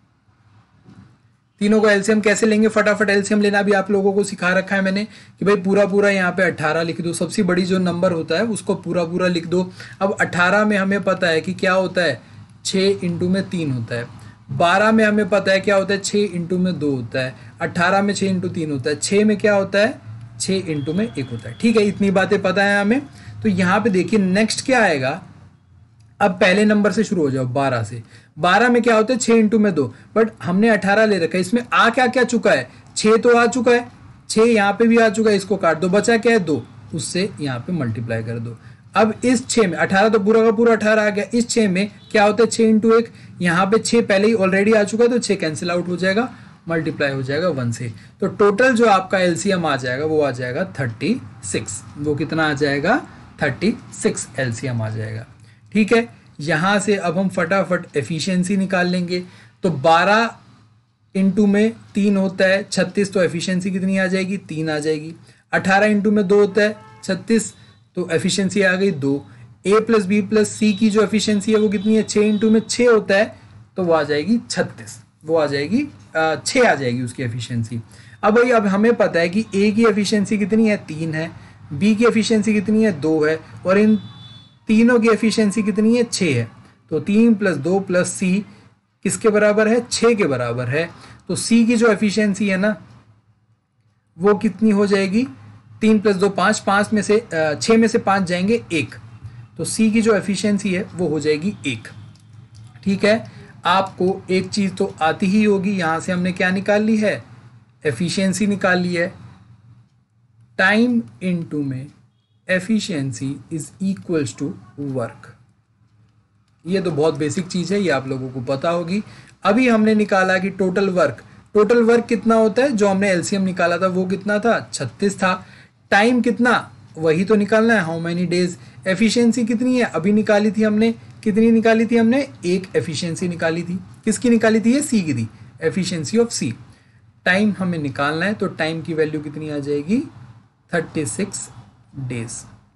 तीनों को एलसीएम कैसे लेंगे, फटाफट एलसीएम लेना भी आप लोगों को सिखा रखा है मैंने कि भाई पूरा पूरा यहाँ पे 18 लिख दो। सबसे बड़ी जो नंबर होता है उसको पूरा पूरा लिख दो। अब 18 में हमें पता है कि क्या होता है 6 इंटू में 3 होता है। 12 में हमें पता है क्या होता है 6 इंटू में 2 होता है। 18 में 6 इंटू 3 होता है। 6 में क्या होता है 6 इंटू में 1 होता है। ठीक है, इतनी बातें पता है हमें। तो यहाँ पे देखिए नेक्स्ट क्या आएगा, अब पहले नंबर से शुरू हो जाओ 12 से। 12 में क्या होता है 6 इंटू में 2, बट हमने 18 ले रखा है। इसमें आ क्या क्या चुका है 6 तो आ चुका है, 6 यहाँ पे भी आ चुका है, इसको काट दो, बचा क्या है 2, उससे यहाँ पे मल्टीप्लाई कर दो। अब इस 6 में 18 तो पूरा का पूरा 18 आ गया। इस 6 में क्या होता है 6 इंटू 1, यहाँ पे 6 पहले ही ऑलरेडी आ चुका है तो 6 कैंसिल आउट हो जाएगा, मल्टीप्लाई हो जाएगा 1 से। तो टोटल जो आपका एलसीएम आ जाएगा वो आ जाएगा 36। वो कितना आ जाएगा 36 एलसीएम आ जाएगा। ठीक है, यहाँ से अब हम फटाफट एफिशिएंसी निकाल लेंगे। तो 12 इंटू में 3 होता है 36, तो एफिशिएंसी कितनी आ जाएगी 3 आ जाएगी। 18 इंटू में 2 होता है 36, तो एफिशिएंसी आ गई 2। A plus B plus C की जो एफिशिएंसी है वो कितनी है 6 इंटू में 6 होता है, तो वो आ जाएगी 36। वो आ जाएगी 6 आ जाएगी उसकी एफिशिएंसी। अब भाई अब हमें पता है कि ए की एफिशिएंसी कितनी है 3 है, बी की एफिशिएंसी कितनी है 2 है, और इन तीनों की एफिशिएंसी कितनी है 6 है। तो 3 + 2 + सी किसके बराबर है 6 के बराबर है। तो सी की जो एफिशिएंसी है ना वो कितनी हो जाएगी 3 + 2 5, 5 में से 6 में से 5 जाएंगे 1, तो सी की जो एफिशिएंसी है वो हो जाएगी 1। ठीक है, आपको एक चीज़ तो आती ही होगी। यहाँ से हमने क्या निकाल ली है एफिशिएंसी निकाल ली है। टाइम इनटू में efficiency is equals to work. ये तो बहुत बेसिक चीज़ है, ये आप लोगों को पता होगी। अभी हमने निकाला कि टोटल वर्क कितना होता है, जो हमने एलसीएम निकाला था वो कितना था 36 था। टाइम कितना वही तो निकालना है, हाउ मैनी डेज। एफिशिएंसी कितनी है अभी निकाली थी हमने, कितनी निकाली थी हमने 1 एफिशिएंसी निकाली थी। किसकी निकाली थी ये सी की थी, एफिशिएंसी ऑफ सी। टाइम हमें निकालना है, तो टाइम की वैल्यू कितनी आ जाएगी 36 डेज।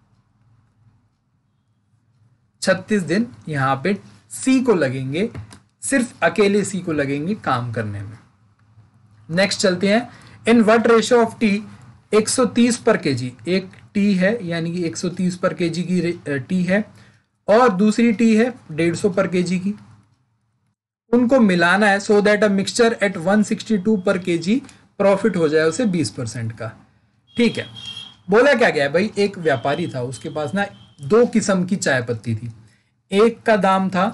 36 दिन यहाँ पे सी को लगेंगे, सिर्फ अकेले सी को लगेंगे काम करने में। नेक्स्ट चलते हैं, in what ratio of tea 130 per KG. एक टी है यानी कि 130 पर केजी की टी है, और दूसरी टी है 150 पर केजी की। उनको मिलाना है so that a mixture at 162 per KG profit हो जाए उसे 20% का। ठीक है, बोला क्या गया है भाई, एक व्यापारी था, उसके पास ना दो किस्म की चाय पत्ती थी। एक का दाम था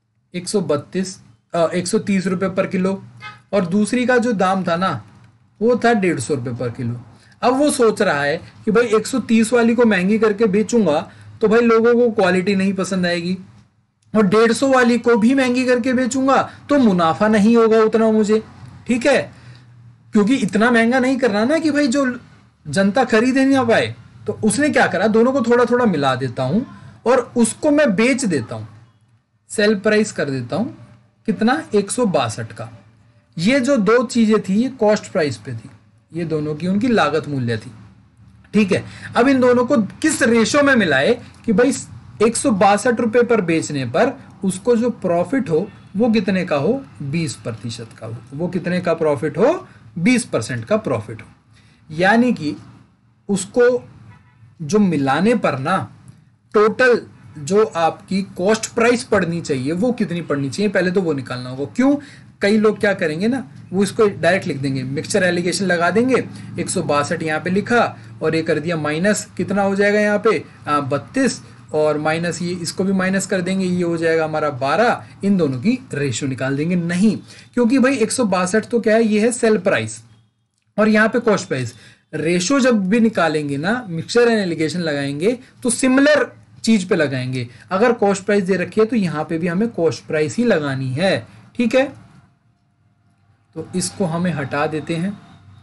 130 रुपये पर किलो, और दूसरी का जो दाम था ना वो था 150 रुपये पर किलो। अब वो सोच रहा है कि भाई 130 वाली को महंगी करके बेचूंगा तो भाई लोगों को क्वालिटी नहीं पसंद आएगी, और 150 वाली को भी महंगी करके बेचूंगा तो मुनाफा नहीं होगा उतना मुझे। ठीक है, क्योंकि इतना महंगा नहीं करना ना कि भाई जो जनता खरीद ही ना पाए। तो उसने क्या करा, दोनों को थोड़ा थोड़ा मिला देता हूं और उसको मैं बेच देता हूं, सेल प्राइस कर देता हूं कितना, 162 का। ये जो दो चीजें थी ये कॉस्ट प्राइस पे थी, ये दोनों की उनकी लागत मूल्य थी। ठीक है, अब इन दोनों को किस रेशो में मिलाए कि भाई 162 रुपए पर बेचने पर उसको जो प्रॉफिट हो वो कितने का हो, 20% का हो। वो कितने का प्रॉफिट हो, 20% का प्रॉफिट हो। यानी कि उसको जो मिलाने पर ना टोटल जो आपकी कॉस्ट प्राइस पड़नी चाहिए वो कितनी पड़नी चाहिए, पहले तो वो निकालना होगा। क्यों, कई लोग क्या करेंगे ना, वो इसको डायरेक्ट लिख देंगे, मिक्सचर एलिगेशन लगा देंगे, 162 यहाँ पे लिखा और ये कर दिया माइनस, कितना हो जाएगा यहाँ पे 32, और माइनस ये इसको भी माइनस कर देंगे, ये हो जाएगा हमारा 12। इन दोनों की रेशियो निकाल देंगे। नहीं, क्योंकि भाई 162 तो क्या है, ये है सेल प्राइस और यहाँ पे कॉस्ट प्राइस। रेशो जब भी निकालेंगे ना, मिक्सचर एंड एलिगेशन लगाएंगे तो सिमिलर चीज पे लगाएंगे। अगर कॉस्ट प्राइस दे रखी है तो यहाँ पे भी हमें कॉस्ट प्राइस ही लगानी है। ठीक है, तो इसको हमें हटा देते हैं।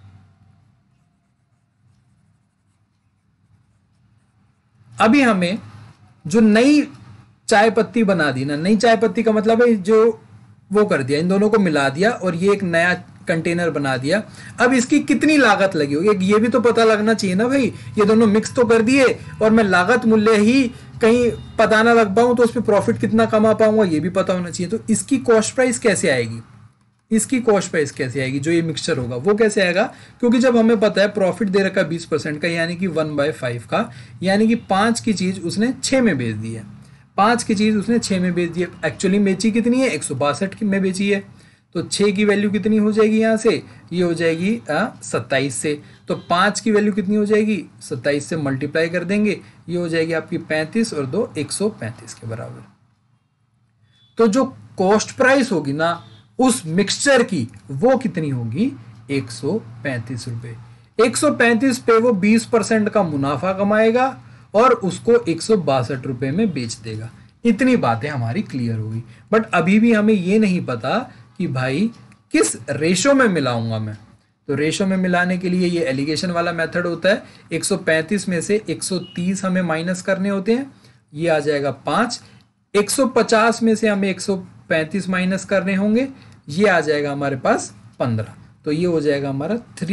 अभी हमें जो नई चाय पत्ती बना दी ना, नई चाय पत्ती का मतलब है जो वो कर दिया, इन दोनों को मिला दिया और ये एक नया कंटेनर बना दिया। अब इसकी कितनी लागत लगी होगी ये भी तो पता लगना चाहिए ना भाई। ये दोनों मिक्स तो कर दिए और मैं लागत मूल्य ही कहीं पता ना लग पाऊं तो उस पर प्रॉफिट कितना कमा पाऊंगा ये भी पता होना चाहिए। तो इसकी कॉस्ट प्राइस कैसे आएगी, इसकी कॉस्ट प्राइस कैसे आएगी, जो ये मिक्सचर होगा वो कैसे आएगा, क्योंकि जब हमें पता है प्रॉफिट दे रखा 20% का, यानी कि 1/5 का, यानी कि 5 की चीज उसने 6 में बेच दी है। 5 की चीज उसने 6 में बेच दी है। एक्चुअली बेची कितनी है, 162 में बेची है। तो 6 की वैल्यू कितनी हो जाएगी, यहाँ से ये हो जाएगी 27 से। तो 5 की वैल्यू कितनी हो जाएगी, 27 से मल्टीप्लाई कर देंगे, ये हो जाएगी आपकी 35 और 2 135 के बराबर। तो जो कॉस्ट प्राइस होगी ना उस मिक्सचर की वो कितनी होगी, 135 रुपए। 135 पे वो 20% का मुनाफा कमाएगा और उसको 162 रुपए में बेच देगा। इतनी बातें हमारी क्लियर होगी। बट अभी भी हमें ये नहीं पता कि भाई किस रेशो में मिलाऊंगा मैं। तो रेशो में मिलाने के लिए ये एलिगेशन वाला मेथड होता है। 135 में से 130 हमें माइनस करने होते हैं, ये आ जाएगा 5। 150 में से हमें 135 माइनस करने होंगे, ये आ जाएगा हमारे पास 15। तो ये हो जाएगा हमारा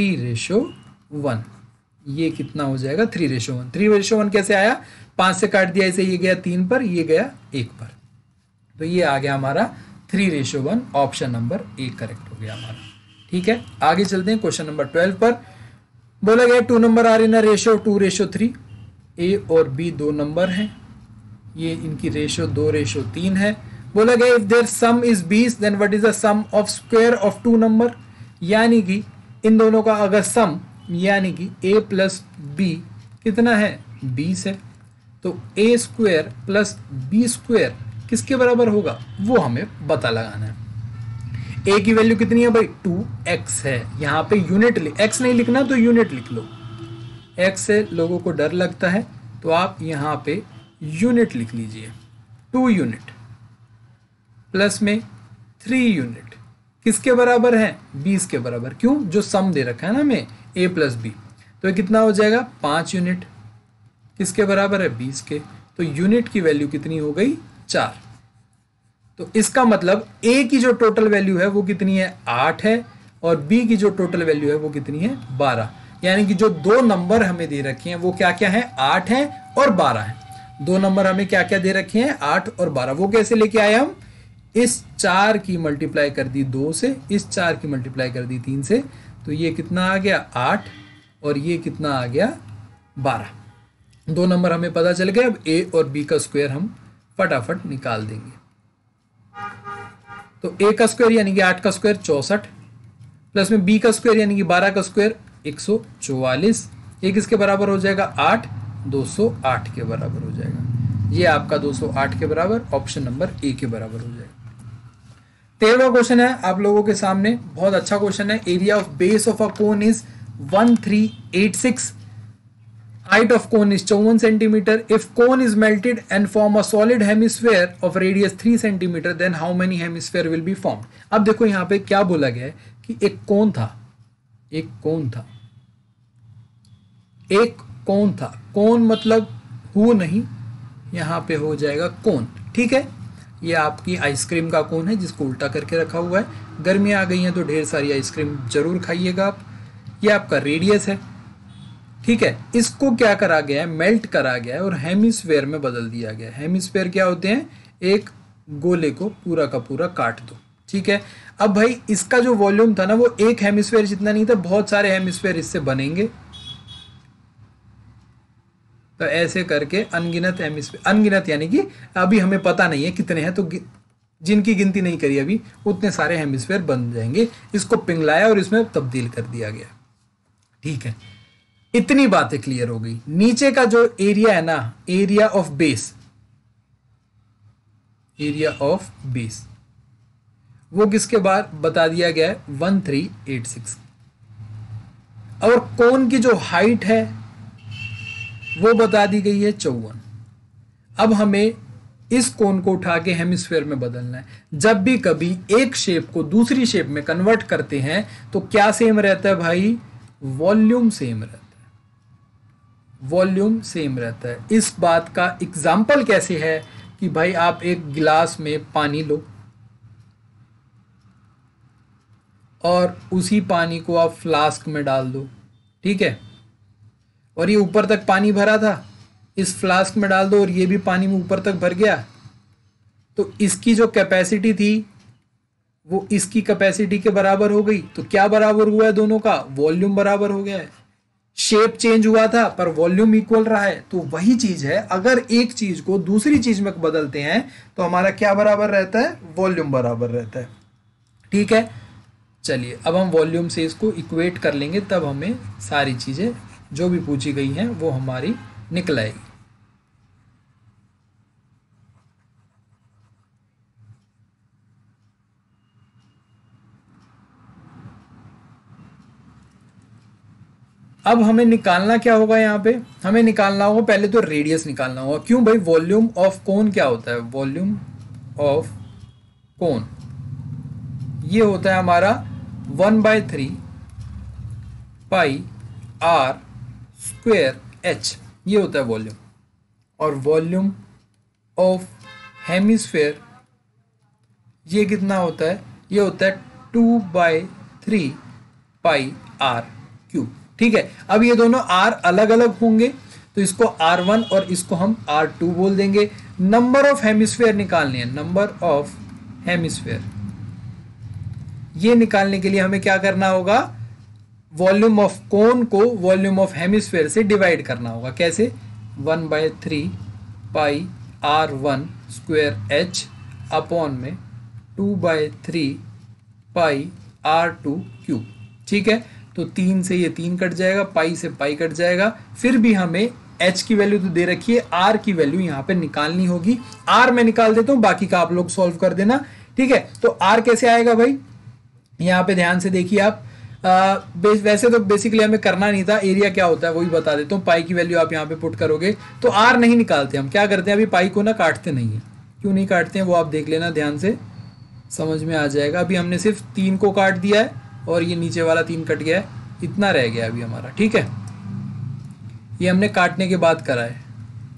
3:1। ये कितना हो जाएगा, 3:1। 3:1 कैसे आया, 5 से काट दिया इसे, ये गया 3 पर, ये गया 1 पर। तो ये आ गया हमारा 3:1। ऑप्शन नंबर ए करेक्ट हो गया हमारा। ठीक है, आगे चलते हैं क्वेश्चन नंबर 12 पर। बोला गया 2 number are in a ratio 2:3। A और बी 2 नंबर हैं, ये इनकी रेशियो 2:3 है। बोला गया if there sum is 20 then what is the sum of square of 2 number. यानी कि इन दोनों का अगर सम, यानी कि a प्लस बी कितना है, 20 है, तो a square plus B square किसके बराबर होगा वो हमें पता लगाना है। a की वैल्यू कितनी है भाई, 2x है। यहाँ पे यूनिट x नहीं लिखना तो यूनिट लिख लो, x से लोगों को डर लगता है तो आप यहाँ पे यूनिट लिख लीजिए। 2 यूनिट प्लस में 3 यूनिट किसके बराबर है, 20 के बराबर। क्यों, जो सम दे रखा है ना हमें a प्लस बी, तो ये कितना हो जाएगा, 5 यूनिट किसके बराबर है, 20 के। तो यूनिट की वैल्यू कितनी हो गई, 4। तो इसका मतलब a की जो टोटल वैल्यू है वो कितनी है, 8 है, और b की जो टोटल वैल्यू है वो कितनी है, 12। यानी कि जो 2 नंबर हमें दे रखे हैं वो क्या क्या है, 8 है और 12 है। 2 नंबर हमें क्या क्या दे रखे हैं, 8 और 12। वो कैसे लेके आए हम, इस 4 की मल्टीप्लाई कर दी 2 से, इस 4 की मल्टीप्लाई कर दी 3 से, तो ये कितना आ गया, 8, और ये कितना आ गया, 12। 2 नंबर हमें पता चल गए। अब a और b का स्क्वायर हम फटाफट निकाल देंगे। तो a का स्क्वायर यानी कि 8 का स्क्वायर 64, प्लस में b का स्क्वायर यानी कि 12 का स्क्वायर 144, ये किसके बराबर हो जाएगा 8, 208 के बराबर हो जाएगा। ये आपका 208 के बराबर ऑप्शन नंबर ए के बराबर हो जाएगा। 13वां क्वेश्चन है आप लोगों के सामने, बहुत अच्छा क्वेश्चन है। Area of base of a cone is 1386, height of cone is 54 centimeter. If cone is melted and form a solid hemisphere of radius 3 centimeter, then how many hemisphere will be formed? अब देखो यहाँ पे क्या बोला गया है कि एक कोन था, एक कोन था, एक कोन था। कोन मतलब हु नहीं, यहाँ पे हो जाएगा कोन। ठीक है, ये आपकी आइसक्रीम का कोन है जिसको उल्टा करके रखा हुआ है। गर्मियाँ आ गई हैं तो ढेर सारी आइसक्रीम जरूर खाइएगा आप। ये आपका रेडियस है। ठीक है, इसको क्या करा गया है, मेल्ट करा गया है और हेमिस्फेयर में बदल दिया गया है। हेमिस्फेयर क्या होते हैं, एक गोले को पूरा का पूरा काट दो। ठीक है, अब भाई इसका जो वॉल्यूम था ना वो एक हेमिस्फेयर जितना नहीं था, बहुत सारे हेमिस्फेयर इससे बनेंगे। तो ऐसे करके अनगिनत हेमिस्फेयर, अनगिनत यानी कि अभी हमें पता नहीं है कितने हैं, तो जिनकी गिनती नहीं करी अभी, उतने सारे हेमिस्फेयर बन जाएंगे। इसको पिघलाया और इसमें तब्दील कर दिया गया। ठीक है, इतनी बातें क्लियर हो गई। नीचे का जो एरिया है ना, area of base, area of base वो किसके बाद बता दिया गया है 1386। और कोन की जो हाइट है वो बता दी गई है 54। अब हमें इस कोन को उठा के हेमिस्फेयर में बदलना है। जब भी कभी एक शेप को दूसरी शेप में कन्वर्ट करते हैं तो क्या सेम रहता है भाई, वॉल्यूम सेम रहता है। वॉल्यूम सेम रहता है। इस बात का एग्जाम्पल कैसे है कि भाई आप एक गिलास में पानी लो और उसी पानी को आप फ्लास्क में डाल दो। ठीक है, और ये ऊपर तक पानी भरा था, इस फ्लास्क में डाल दो और ये भी पानी में ऊपर तक भर गया, तो इसकी जो कैपेसिटी थी वो इसकी कैपेसिटी के बराबर हो गई। तो क्या बराबर हुआ है दोनों का, वॉल्यूम बराबर हो गया है। शेप चेंज हुआ था पर वॉल्यूम इक्वल रहा है। तो वही चीज है, अगर एक चीज को दूसरी चीज में बदलते हैं तो हमारा क्या बराबर रहता है, वॉल्यूम बराबर रहता है। ठीक है, चलिए अब हम वॉल्यूम से इसको इक्वेट कर लेंगे, तब हमें सारी चीजें जो भी पूछी गई हैं वो हमारी निकल आएगी। अब हमें निकालना क्या होगा, यहाँ पे हमें निकालना होगा पहले तो रेडियस निकालना होगा। क्यों भाई, वॉल्यूम ऑफ कोन क्या होता है, वॉल्यूम ऑफ कोन ये होता है हमारा 1/3 पाई r स्क्वेयर h, ये होता है वॉल्यूम। और वॉल्यूम ऑफ हेमिस्फेयर ये कितना होता है, ये होता है 2/3 पाई r क्यूब। ठीक है, अब ये दोनों r अलग अलग होंगे तो इसको r1 और इसको हम r2 बोल देंगे। नंबर ऑफ हेमिस्फेयर निकालने हैं, नंबर ऑफ हेमिस्फेयर ये निकालने के लिए हमें क्या करना होगा, वॉल्यूम ऑफ कोन को वॉल्यूम ऑफ हेमिस्फेयर से डिवाइड करना होगा। कैसे, 1/3 पाई r1 स्क्वेयर h अपॉन में 2/3 पाई r2 क्यूब। ठीक है, तो 3 से ये 3 कट जाएगा, पाई से पाई कट जाएगा। फिर भी हमें h की वैल्यू तो दे रखी है, r की वैल्यू यहाँ पे निकालनी होगी। r मैं निकाल देता हूँ, बाकी का आप लोग सॉल्व कर देना। ठीक है, तो r कैसे आएगा भाई, यहाँ पे ध्यान से देखिए आप। वैसे तो बेसिकली हमें करना नहीं था, एरिया क्या होता है वही बता देता हूँ। पाई की वैल्यू आप यहाँ पे पुट करोगे तो r नहीं निकालते, हम क्या करते हैं अभी पाई को ना काटते नहीं है। क्यों नहीं काटते हैं वो आप देख लेना ध्यान से, समझ में आ जाएगा। अभी हमने सिर्फ 3 को काट दिया है और ये नीचे वाला 3 कट गया है, इतना रह गया अभी हमारा। ठीक है, ये हमने काटने के बाद करा है।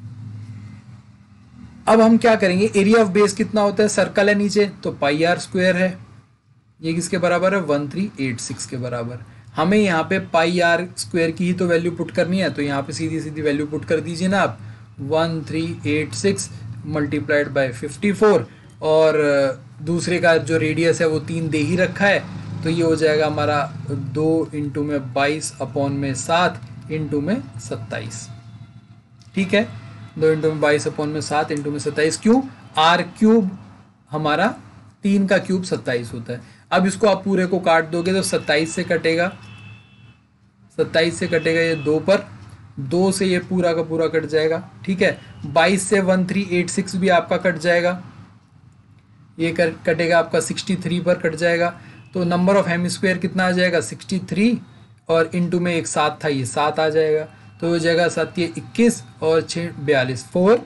अब हम क्या करेंगे, एरिया ऑफ बेस कितना होता है, सर्कल है नीचे तो पाई r स्क्वायर है, ये किसके बराबर है 1386 के बराबर। हमें यहाँ पे पाई r स्क्वायर की ही तो वैल्यू पुट करनी है, तो यहाँ पे सीधी सीधी वैल्यू पुट कर दीजिए ना आप, 1386 मल्टीप्लाइड बाय 54 और दूसरे का जो रेडियस है वो 3 दे ही रखा है, तो ये हो जाएगा हमारा 2 इंटू में 22 अपॉन में 7 इंटू में 27। ठीक है, 2 इंटू में 22 अपॉन में 7 इंटू में 27। क्यों, r क्यूब हमारा 3 का क्यूब 27 होता है। अब इसको आप पूरे को काट दोगे तो 27 से कटेगा, 27 से कटेगा ये 2 पर, 2 से ये पूरा का पूरा कट जाएगा, ठीक है। 22 से 1386 भी आपका कट जाएगा, ये कटेगा आपका 63 पर कट जाएगा। तो नंबर ऑफ हेमिस्फीयर कितना आ जाएगा 63, और इनटू में एक 7 था, ये 7 आ जाएगा। तो हो जाएगा 7 ये 21 और 6 42,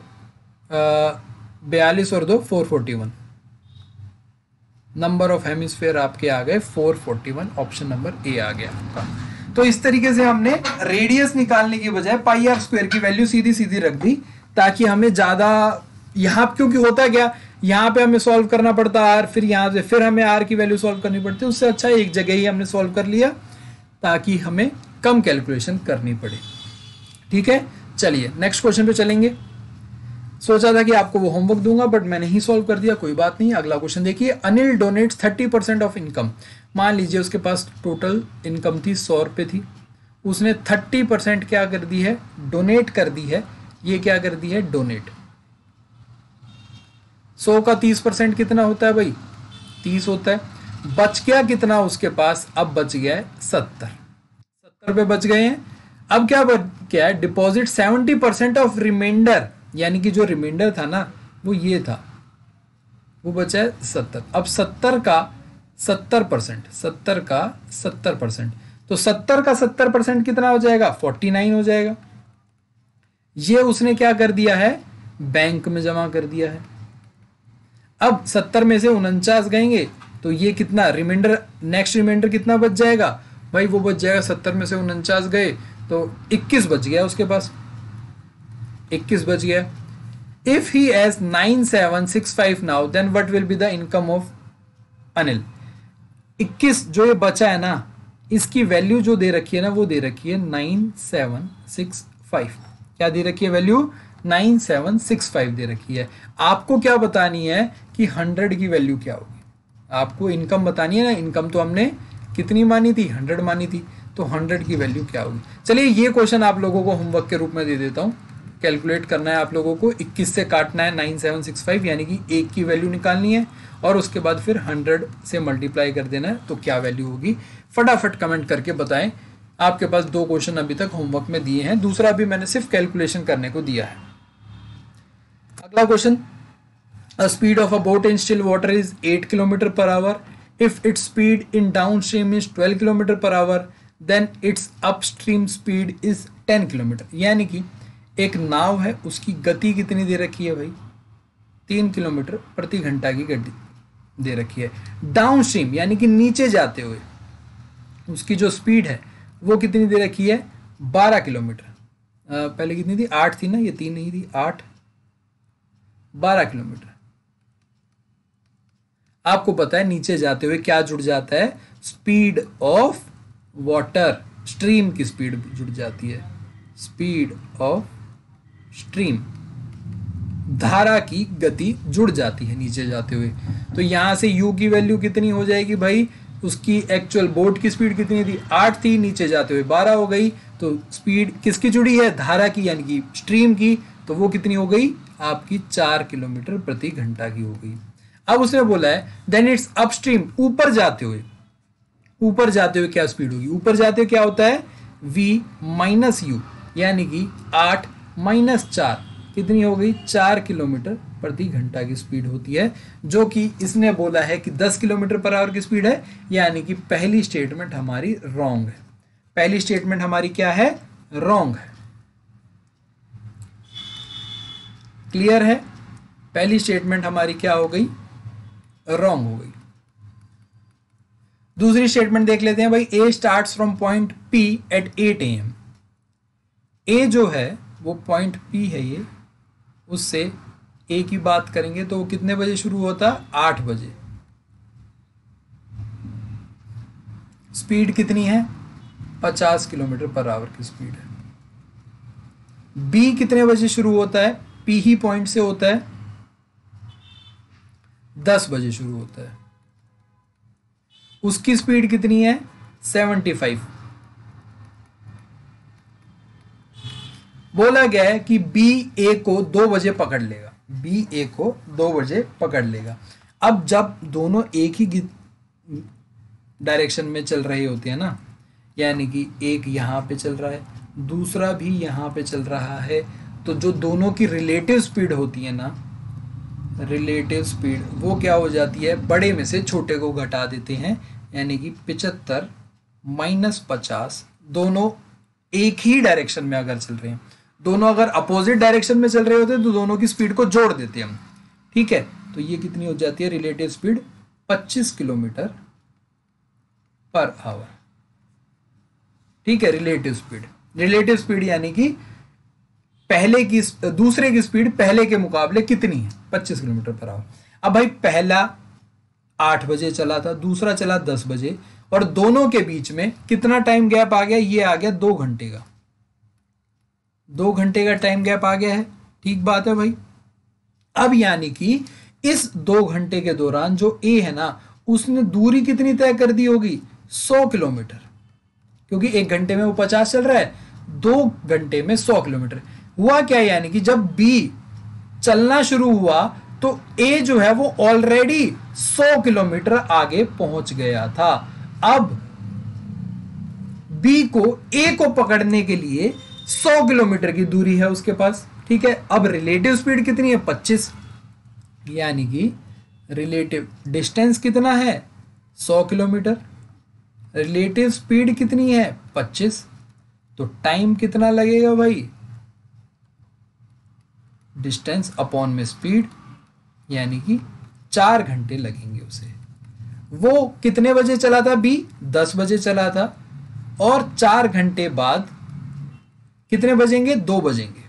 42 और 2 441। नंबर ऑफ हेमिस्फीयर आपके आ गए 441, ऑप्शन नंबर ए आ गया आपका। तो इस तरीके से हमने रेडियस निकालने की बजाय पाई आर स्क्वायर की वैल्यू सीधी सीधी रख दी, ताकि हमें ज्यादा यहाँ, क्योंकि होता क्या, यहाँ पे हमें सॉल्व करना पड़ता आर, फिर यहाँ से फिर हमें आर की वैल्यू सॉल्व करनी पड़ती है। उससे अच्छा एक जगह ही हमने सॉल्व कर लिया, ताकि हमें कम कैलकुलेशन करनी पड़े, ठीक है। चलिए नेक्स्ट क्वेश्चन पे चलेंगे। सोचा था कि आपको वो होमवर्क दूंगा, बट मैंने ही सॉल्व कर दिया, कोई बात नहीं। अगला क्वेश्चन देखिए, अनिल डोनेट्स 30% ऑफ इनकम। मान लीजिए उसके पास टोटल इनकम थी 100 रुपये थी, उसने 30% क्या कर दी है, डोनेट कर दी है। ये क्या कर दी है, डोनेट। 100 का 30% कितना होता है भाई, 30 होता है। बच गया कितना उसके पास, अब बच गया है 70 रुपये बच गए हैं। अब क्या बच गया है, डिपॉजिट 70% ऑफ रिमाइंडर, यानी कि जो रिमाइंडर था ना वो ये था, वो बचा है 70। अब 70 का 70%, 70 का 70%, तो 70 का 70% कितना हो जाएगा, 49 हो जाएगा। ये उसने क्या कर दिया है, बैंक में जमा कर दिया है। अब 70 में से 49 गएंगे तो ये कितना रिमाइंडर, नेक्स्ट रिमाइंडर कितना बच जाएगा भाई, वो बच जाएगा 70 में से 49 गए तो 21 बच गया उसके पास, 21 बच गया। If he has 9765 now then what will be the income of Anil. 21 जो ये बचा है ना, इसकी वैल्यू जो दे रखी है ना, वो दे रखी है 9765। क्या दे रखी है वैल्यू, 9765 दे रखी है। आपको क्या बतानी है कि 100 की वैल्यू क्या होगी, आपको इनकम बतानी है ना। इनकम तो हमने कितनी मानी थी, 100 मानी थी, तो 100 की वैल्यू क्या होगी। चलिए ये क्वेश्चन आप लोगों को होमवर्क के रूप में दे देता हूँ। कैलकुलेट करना है आप लोगों को, 21 से काटना है 9765, यानी कि 1 की वैल्यू निकालनी है, और उसके बाद फिर 100 से मल्टीप्लाई कर देना है, तो क्या वैल्यू होगी। फटाफट कमेंट करके बताएं। आपके पास 2 क्वेश्चन अभी तक होमवर्क में दिए हैं, दूसरा भी मैंने सिर्फ कैलकुलेशन करने को दिया है। अगला question, a speed of a boat in still water is 8 km per hour. If its speed in downstream is 12 km per hour, then its upstream speed is 10 km। यानी कि एक नाव है, उसकी गति कितनी दे रखी है भाई, 3 किलोमीटर प्रति घंटा की गति दे रखी है। डाउनस्ट्रीम यानी कि नीचे जाते हुए उसकी जो स्पीड है वो कितनी दे रखी है, 12 किलोमीटर। पहले कितनी थी, 8 थी ना, ये 3 नहीं थी, 8, 12 किलोमीटर। आपको पता है नीचे जाते हुए क्या जुड़ जाता है, स्पीड ऑफ वाटर, स्ट्रीम की स्पीड जुड़ जाती है, स्पीड ऑफ स्ट्रीम, धारा की गति जुड़ जाती है नीचे जाते हुए। तो यहां से u की वैल्यू कितनी हो जाएगी भाई, उसकी एक्चुअल बोट की स्पीड कितनी थी, 8 थी, नीचे जाते हुए 12 हो गई। तो स्पीड किसकी जुड़ी है, धारा की, यानी कि स्ट्रीम की, तो वो कितनी हो गई आपकी, 4 किलोमीटर प्रति घंटा की हो गई। अब उसने बोला है देन इट्स अपस्ट्रीम, ऊपर जाते हुए, ऊपर जाते हुए क्या स्पीड होगी। ऊपर जाते हुए क्या होता है, v माइनस यू, यानी कि 8 माइनस 4 कितनी हो गई, 4 किलोमीटर प्रति घंटा की स्पीड होती है, जो कि इसने बोला है कि 10 किलोमीटर पर आवर की स्पीड है। यानी कि पहली स्टेटमेंट हमारी रॉन्ग है, पहली स्टेटमेंट हमारी क्या है, रॉन्ग है। क्लियर है, पहली स्टेटमेंट हमारी क्या हो गई, रॉन्ग हो गई। दूसरी स्टेटमेंट देख लेते हैं भाई, A starts from point P at 8 AM। A जो है वो पॉइंट पी है, ये उससे ए की बात करेंगे तो वो कितने बजे शुरू होता, 8 बजे। स्पीड कितनी है, 50 किलोमीटर पर आवर की स्पीड है। बी कितने बजे शुरू होता है, पी ही पॉइंट से होता है, 10 बजे शुरू होता है। उसकी स्पीड कितनी है, 75। बोला गया है कि बी ए को 2 बजे पकड़ लेगा, बी ए को 2 बजे पकड़ लेगा। अब जब दोनों एक ही डायरेक्शन में चल रहे होते हैं ना, यानी कि एक यहाँ पे चल रहा है, दूसरा भी यहाँ पे चल रहा है, तो जो दोनों की रिलेटिव स्पीड होती है ना, रिलेटिव स्पीड वो क्या हो जाती है, बड़े में से छोटे को घटा देते हैं, यानी कि 75 - 50, दोनों एक ही डायरेक्शन में अगर चल रहे हैं, दोनों अगर अपोजिट डायरेक्शन में चल रहे होते हैं तो दोनों की स्पीड को जोड़ देते हैं हम, ठीक है। तो ये कितनी हो जाती है, relative speed 25 kilometre per hour, ठीक है। रिलेटिव स्पीड यानी कि पहले की दूसरे की स्पीड पहले के मुकाबले कितनी है, 25 किलोमीटर पर आवर। अब भाई पहला 8 बजे चला था, दूसरा चला 10 बजे, और दोनों के बीच में कितना टाइम गैप आ गया, ये आ गया 2 घंटे का, 2 घंटे का टाइम गैप आ गया है, ठीक बात है भाई। अब यानी कि इस 2 घंटे के दौरान जो ए है ना, उसने दूरी कितनी तय कर दी होगी, 100 किलोमीटर, क्योंकि 1 घंटे में वो 50 चल रहा है, 2 घंटे में 100 किलोमीटर। हुआ क्या, यानी कि जब बी चलना शुरू हुआ तो ए जो है वो ऑलरेडी 100 किलोमीटर आगे पहुंच गया था। अब बी को ए को पकड़ने के लिए 100 किलोमीटर की दूरी है उसके पास, ठीक है। अब रिलेटिव स्पीड कितनी है, 25, यानी कि रिलेटिव डिस्टेंस कितना है, 100 किलोमीटर, रिलेटिव स्पीड कितनी है, 25, तो टाइम कितना लगेगा भाई, डिस्टेंस अपॉन में स्पीड, यानी कि 4 घंटे लगेंगे उसे। वो कितने बजे चला था बी, 10 बजे चला था, और 4 घंटे बाद कितने बजेंगे, 2 बजेंगे।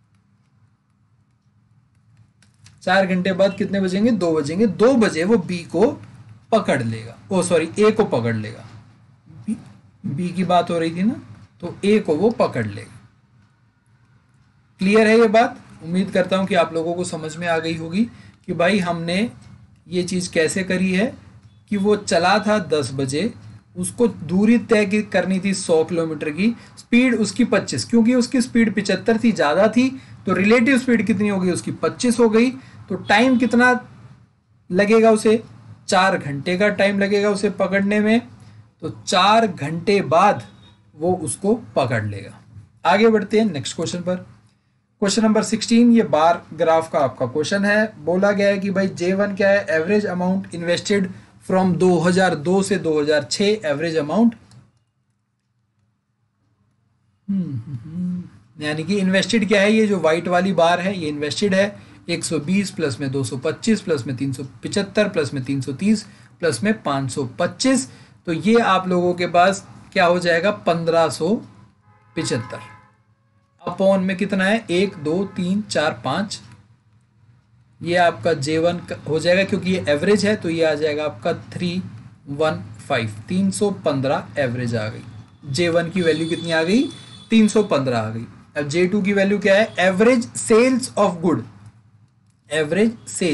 4 घंटे बाद कितने बजेंगे, 2 बजेंगे। 2 बजे वो बी को पकड़ लेगा, ए को पकड़ लेगा, बी की बात हो रही थी ना, तो ए को वो पकड़ लेगा। क्लियर है ये बात, उम्मीद करता हूं कि आप लोगों को समझ में आ गई होगी कि भाई हमने ये चीज़ कैसे करी है, कि वो चला था 10 बजे, उसको दूरी तय करनी थी 100 किलोमीटर की, स्पीड उसकी 25, क्योंकि उसकी स्पीड 75 थी, ज़्यादा थी, तो रिलेटिव स्पीड कितनी हो गई उसकी, 25 हो गई। तो टाइम कितना लगेगा उसे, 4 घंटे का टाइम लगेगा उसे पकड़ने में, तो 4 घंटे बाद वो उसको पकड़ लेगा। आगे बढ़ते हैं नेक्स्ट क्वेश्चन पर। क्वेश्चन नंबर 16, ये बार ग्राफ का आपका क्वेश्चन है। बोला गया है कि भाई J1 क्या है, एवरेज अमाउंट इन्वेस्टेड फ्रॉम 2002 से 2006, एवरेज अमाउंट, यानी कि इन्वेस्टेड क्या है, ये जो व्हाइट वाली बार है ये इन्वेस्टेड है, 120 प्लस में 225 प्लस में 375 प्लस में 330 प्लस में 525, तो ये आप लोगों के पास क्या हो जाएगा, 1575 अपॉन में कितना है, 1 2 3 4 5, ये आपका J1 हो जाएगा, क्योंकि ये एवरेज है तो ये आ जाएगा आपका 315, 315 एवरेज आ गई। J1 की वैल्यू कितनी आ गई, 315 आ गई। अब J2 की वैल्यू क्या है, average sales of good, average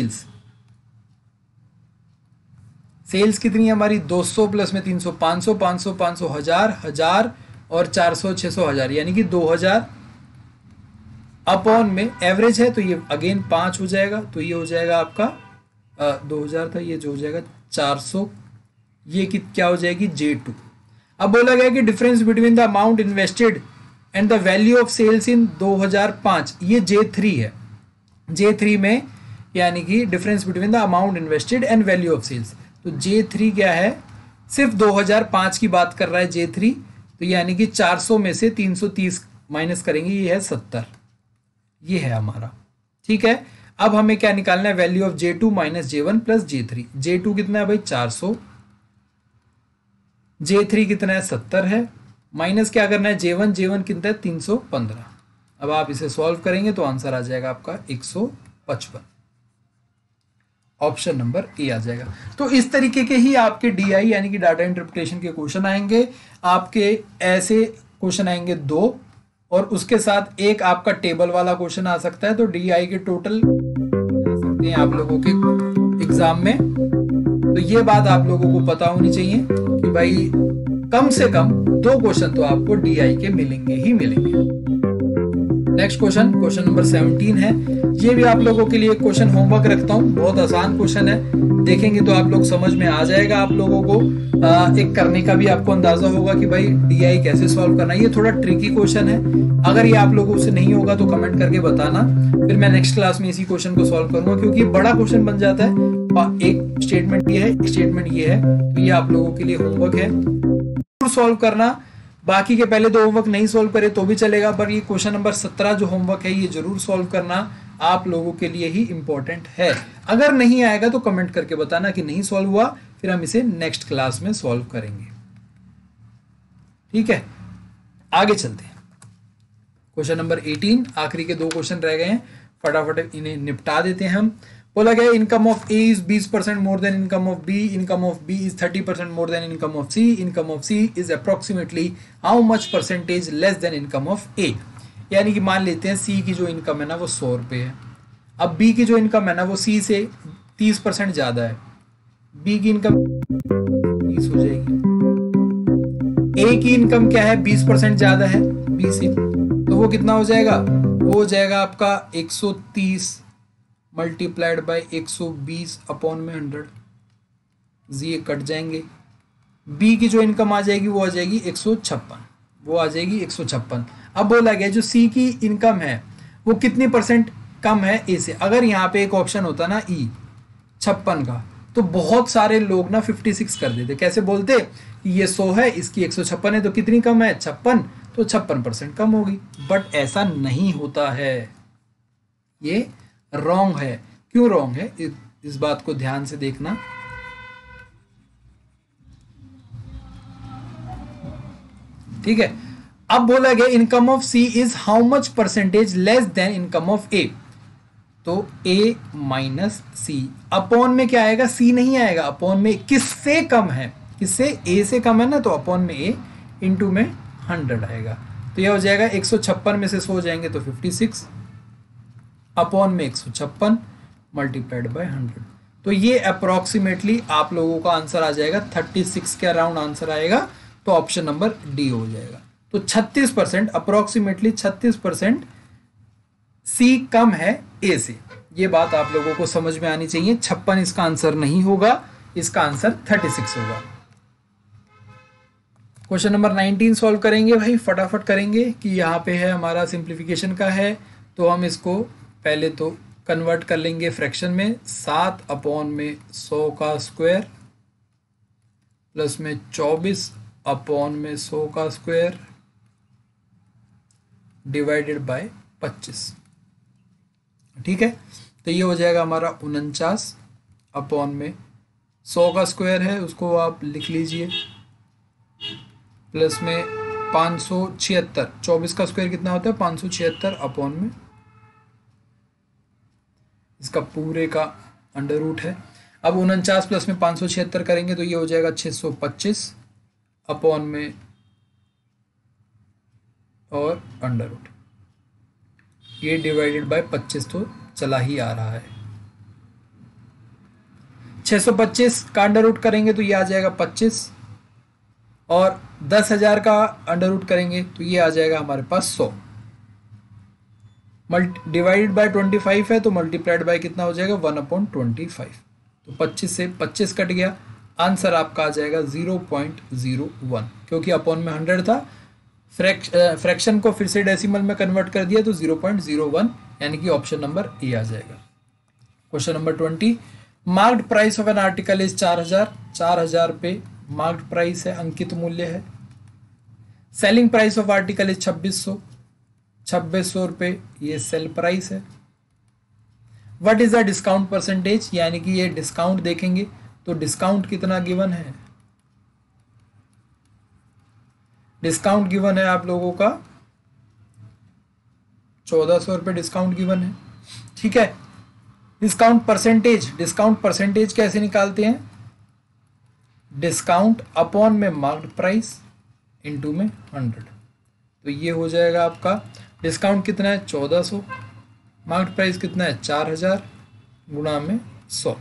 sales कितनी है हमारी, 200 प्लस में 300, 500 500 500 1000 1000 और 400 600 1000, यानी कि 2000 अपॉन में एवरेज है तो ये अगेन 5 हो जाएगा, तो ये हो जाएगा आपका 2000 था, ये जो हो जाएगा 400, ये क्या हो जाएगी, J2। अब बोला गया कि difference between the amount invested and the value of sales in 2005, ये J3 है। J3 में यानी कि difference between the amount invested and value of sales, तो J3 क्या है, सिर्फ 2005 की बात कर रहा है J3, तो यानी कि 400 में से 330 माइनस करेंगे, ये है 70, ये है हमारा, ठीक है। अब हमें क्या निकालना है, value of J2 minus J1 plus J3। J2 कितना है भाई, 400, J3 कितना है, 70 है, माइनस क्या करना है, J1 कितना है, 315। अब आप इसे सॉल्व करेंगे तो आंसर आ जाएगा आपका 155, ऑप्शन नंबर ए आ जाएगा। तो इस तरीके के ही आपके DI यानी कि डाटा इंटरप्रिटेशन के क्वेश्चन आएंगे, आपके ऐसे क्वेश्चन आएंगे 2, और उसके साथ एक आपका टेबल वाला क्वेश्चन आ सकता है, तो DI के टोटल आ सकते हैं आप लोगों के एग्जाम में। तो ये बात आप लोगों को पता होनी चाहिए कि भाई कम से कम 2 क्वेश्चन तो आपको DI के मिलेंगे ही मिलेंगे। नेक्स्ट क्वेश्चन नंबर 17 है, ये भी आप लोगों के लिए क्वेश्चन होमवर्क रखता हूं, बहुत आसान क्वेश्चन है। देखेंगे तो आप लोग समझ में आ जाएगा, आप लोगों को एक करने का भी आपको अंदाजा होगा कि भाई DI कैसे सॉल्व करना है। ये थोड़ा ट्रिकी क्वेश्चन है, अगर ये आप लोगों से नहीं होगा तो कमेंट करके बताना, फिर मैं नेक्स्ट क्लास में इसी क्वेश्चन को सॉल्व करूंगा, क्योंकि बड़ा क्वेश्चन बन जाता है। एक स्टेटमेंट ये है, एक स्टेटमेंट ये है, तो ये आप लोगों के लिए होमवर्क है सॉल्व करना। बाकी के पहले 2 होमवर्क नहीं सॉल्व करे तो भी चलेगा, पर ये क्वेश्चन नंबर 17 जो होमवर्क है ये जरूर सॉल्व करना आप लोगों के लिए ही इंपॉर्टेंट है। अगर नहीं आएगा तो कमेंट करके बताना कि नहीं सॉल्व हुआ, फिर हम इसे नेक्स्ट क्लास में सॉल्व करेंगे। ठीक है, आगे चलते हैं। क्वेश्चन नंबर 18, आखिरी के 2 क्वेश्चन रह गए हैं, फटाफट इन्हें निपटा देते हैं हम। बोला गया income of A is 20% more than income of B, income of B is 30% more than income of C, income of C is approximately how much percentage less than income of A. यानी कि मान लेते हैं सी की जो इनकम है ना वो 100 रुपये है, अब बी की जो इनकम है ना वो सी से 30% ज्यादा है, बी की इनकम 30 हो जाएगी, ए की इनकम क्या है 20% ज्यादा है बी से, तो वो कितना हो जाएगा, वो हो जाएगा आपका 130 मल्टीप्लाइड बाय 120 अपॉन में 100, ये कट जाएंगे। बी की जो इनकम आ जाएगी वो आ जाएगी 156, वो आ जाएगी 156। अब बोला गया जो सी की इनकम है वो कितनी परसेंट कम है ए से। अगर यहाँ पे एक ऑप्शन होता ना ई 56 का, तो बहुत सारे लोग ना 56 कर देते, कैसे बोलते ये 100 है इसकी 156 है, तो कितनी कम है 56, तो 56% कम होगी। बट ऐसा नहीं होता है, ये रॉन्ग है। क्यों रॉन्ग है, इस बात को ध्यान से देखना। ठीक है, अब बोला गया income of C is how much percentage less than income of A, तो ए माइनस सी अपॉन में क्या आएगा, सी नहीं आएगा, अपॉन में किससे कम है, किससे, ए से कम है ना, तो अपॉन में ए इंटू में 100 आएगा, तो यह हो जाएगा 156 में से 100 जाएंगे तो 56 अपॉन में 156 मल्टीप्लाइड बाय 100, तो ये अप्रोक्सीमेटली आप लोगों का आंसर आ जाएगा 36 के अराउंड आंसर आएगा, तो ऑप्शन नंबर डी हो जाएगा। तो 36% अप्रोक्सीमेटली 36% सी कम है ए से, ये बात आप लोगों को समझ में आनी चाहिए। 56 इसका आंसर नहीं होगा, इसका आंसर 36 होगा। क्वेश्चन नंबर 19 सॉल्व करेंगे भाई, फटाफट करेंगे कि यहाँ पे है हमारा सिंप्लीफिकेशन का है, तो हम इसको पहले तो कन्वर्ट कर लेंगे फ्रैक्शन में। 7 अपॉन में 100 का स्क्वायर प्लस में 24 अपॉन में 100 का स्क्वायर डिवाइडेड बाय 25। ठीक है, तो ये हो जाएगा हमारा 49 अपॉन में 100 का स्क्वायर है उसको आप लिख लीजिए, प्लस में 576, 24 का स्क्वायर कितना होता है 576 अपॉन में इसका पूरे का अंडर रूट है। अब 49 प्लस में 576 करेंगे तो ये हो जाएगा 625 अपॉन में और अंडर रूट, ये डिवाइडेड बाय 25 तो चला ही आ रहा है। 625 का अंडर रूट करेंगे तो ये आ जाएगा 25 और 10,000 का अंडर रूट करेंगे तो ये आ जाएगा हमारे पास 100 डिवाइडेड बाय 25 है तो मल्टीप्लाइड बाय कितना हो जाएगा 1/25, तो 25 से 25 कट गया, आंसर आपका आ जाएगा 0.01, क्योंकि अपॉन में 100 था, फ्रैक्शन को फिर से डेसिमल में कन्वर्ट कर दिया तो 0.01, यानी कि ऑप्शन नंबर ए आ जाएगा। Question number 20, marked price of an article is 4000 पे मार्क्ड प्राइस है, अंकित मूल्य है। Selling price of article is 2600 रुपये, ये सेल प्राइस है। What is the discount percentage, यानी कि ये डिस्काउंट देखेंगे तो डिस्काउंट कितना गिवन है, डिस्काउंट गिवन है आप लोगों का 1400 रुपये डिस्काउंट गिवन है। ठीक है, डिस्काउंट परसेंटेज कैसे निकालते हैं, डिस्काउंट अपॉन में मार्क्ड प्राइस इनटू में 100, तो ये हो जाएगा आपका डिस्काउंट कितना है 1400, मार्क्ड प्राइस कितना है 4000 गुणा में 100,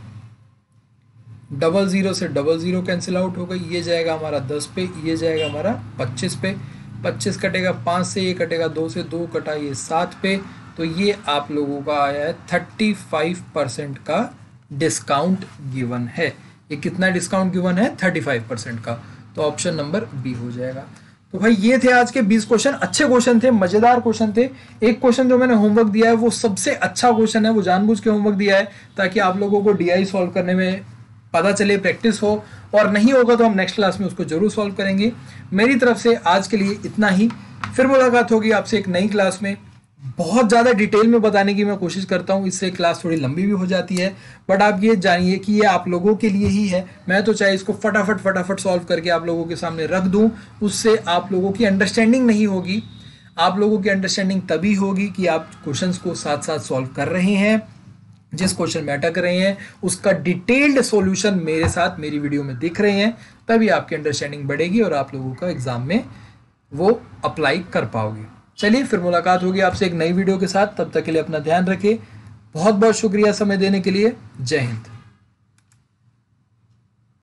00 से 00 कैंसिल आउट हो गई, ये जाएगा हमारा 10 पे, ये जाएगा हमारा 25 पे, 25 कटेगा 5 से, ये कटेगा 2 से, 2 कटा ये 7 पे, तो ये आप लोगों का आया है 35% का डिस्काउंट गिवन है। ये कितना डिस्काउंट गिवन है? 35% का। तो ऑप्शन नंबर बी हो जाएगा। तो भाई ये थे आज के 20 क्वेश्चन। अच्छे क्वेश्चन थे, मजेदार क्वेश्चन थे। एक क्वेश्चन जो मैंने होमवर्क दिया है वो सबसे अच्छा क्वेश्चन है, वो जानबूझ के होमवर्क दिया है ताकि आप लोगों को डीआई सॉल्व करने में पता चले, प्रैक्टिस हो, और नहीं होगा तो हम नेक्स्ट क्लास में उसको जरूर सॉल्व करेंगे। मेरी तरफ से आज के लिए इतना ही। फिर मुलाकात होगी आपसे एक नई क्लास में। बहुत ज़्यादा डिटेल में बताने की मैं कोशिश करता हूँ, इससे क्लास थोड़ी लंबी भी हो जाती है, बट आप ये जानिए कि ये आप लोगों के लिए ही है। मैं तो चाहे इसको फटाफट सॉल्व करके आप लोगों के सामने रख दूँ, उससे आप लोगों की अंडरस्टैंडिंग नहीं होगी। आप लोगों की अंडरस्टैंडिंग तभी होगी कि आप क्वेश्चंस को साथ साथ सॉल्व कर रहे हैं, जिस क्वेश्चन में अटक रहे हैं उसका डिटेल्ड सॉल्यूशन मेरे साथ मेरी वीडियो में दिख रहे हैं, तभी आपकी अंडरस्टैंडिंग बढ़ेगी और आप लोगों का एग्जाम में वो अप्लाई कर पाओगे। चलिए फिर मुलाकात होगी आपसे एक नई वीडियो के साथ। तब तक के लिए अपना ध्यान रखिए। बहुत बहुत शुक्रिया समय देने के लिए। जय हिंद।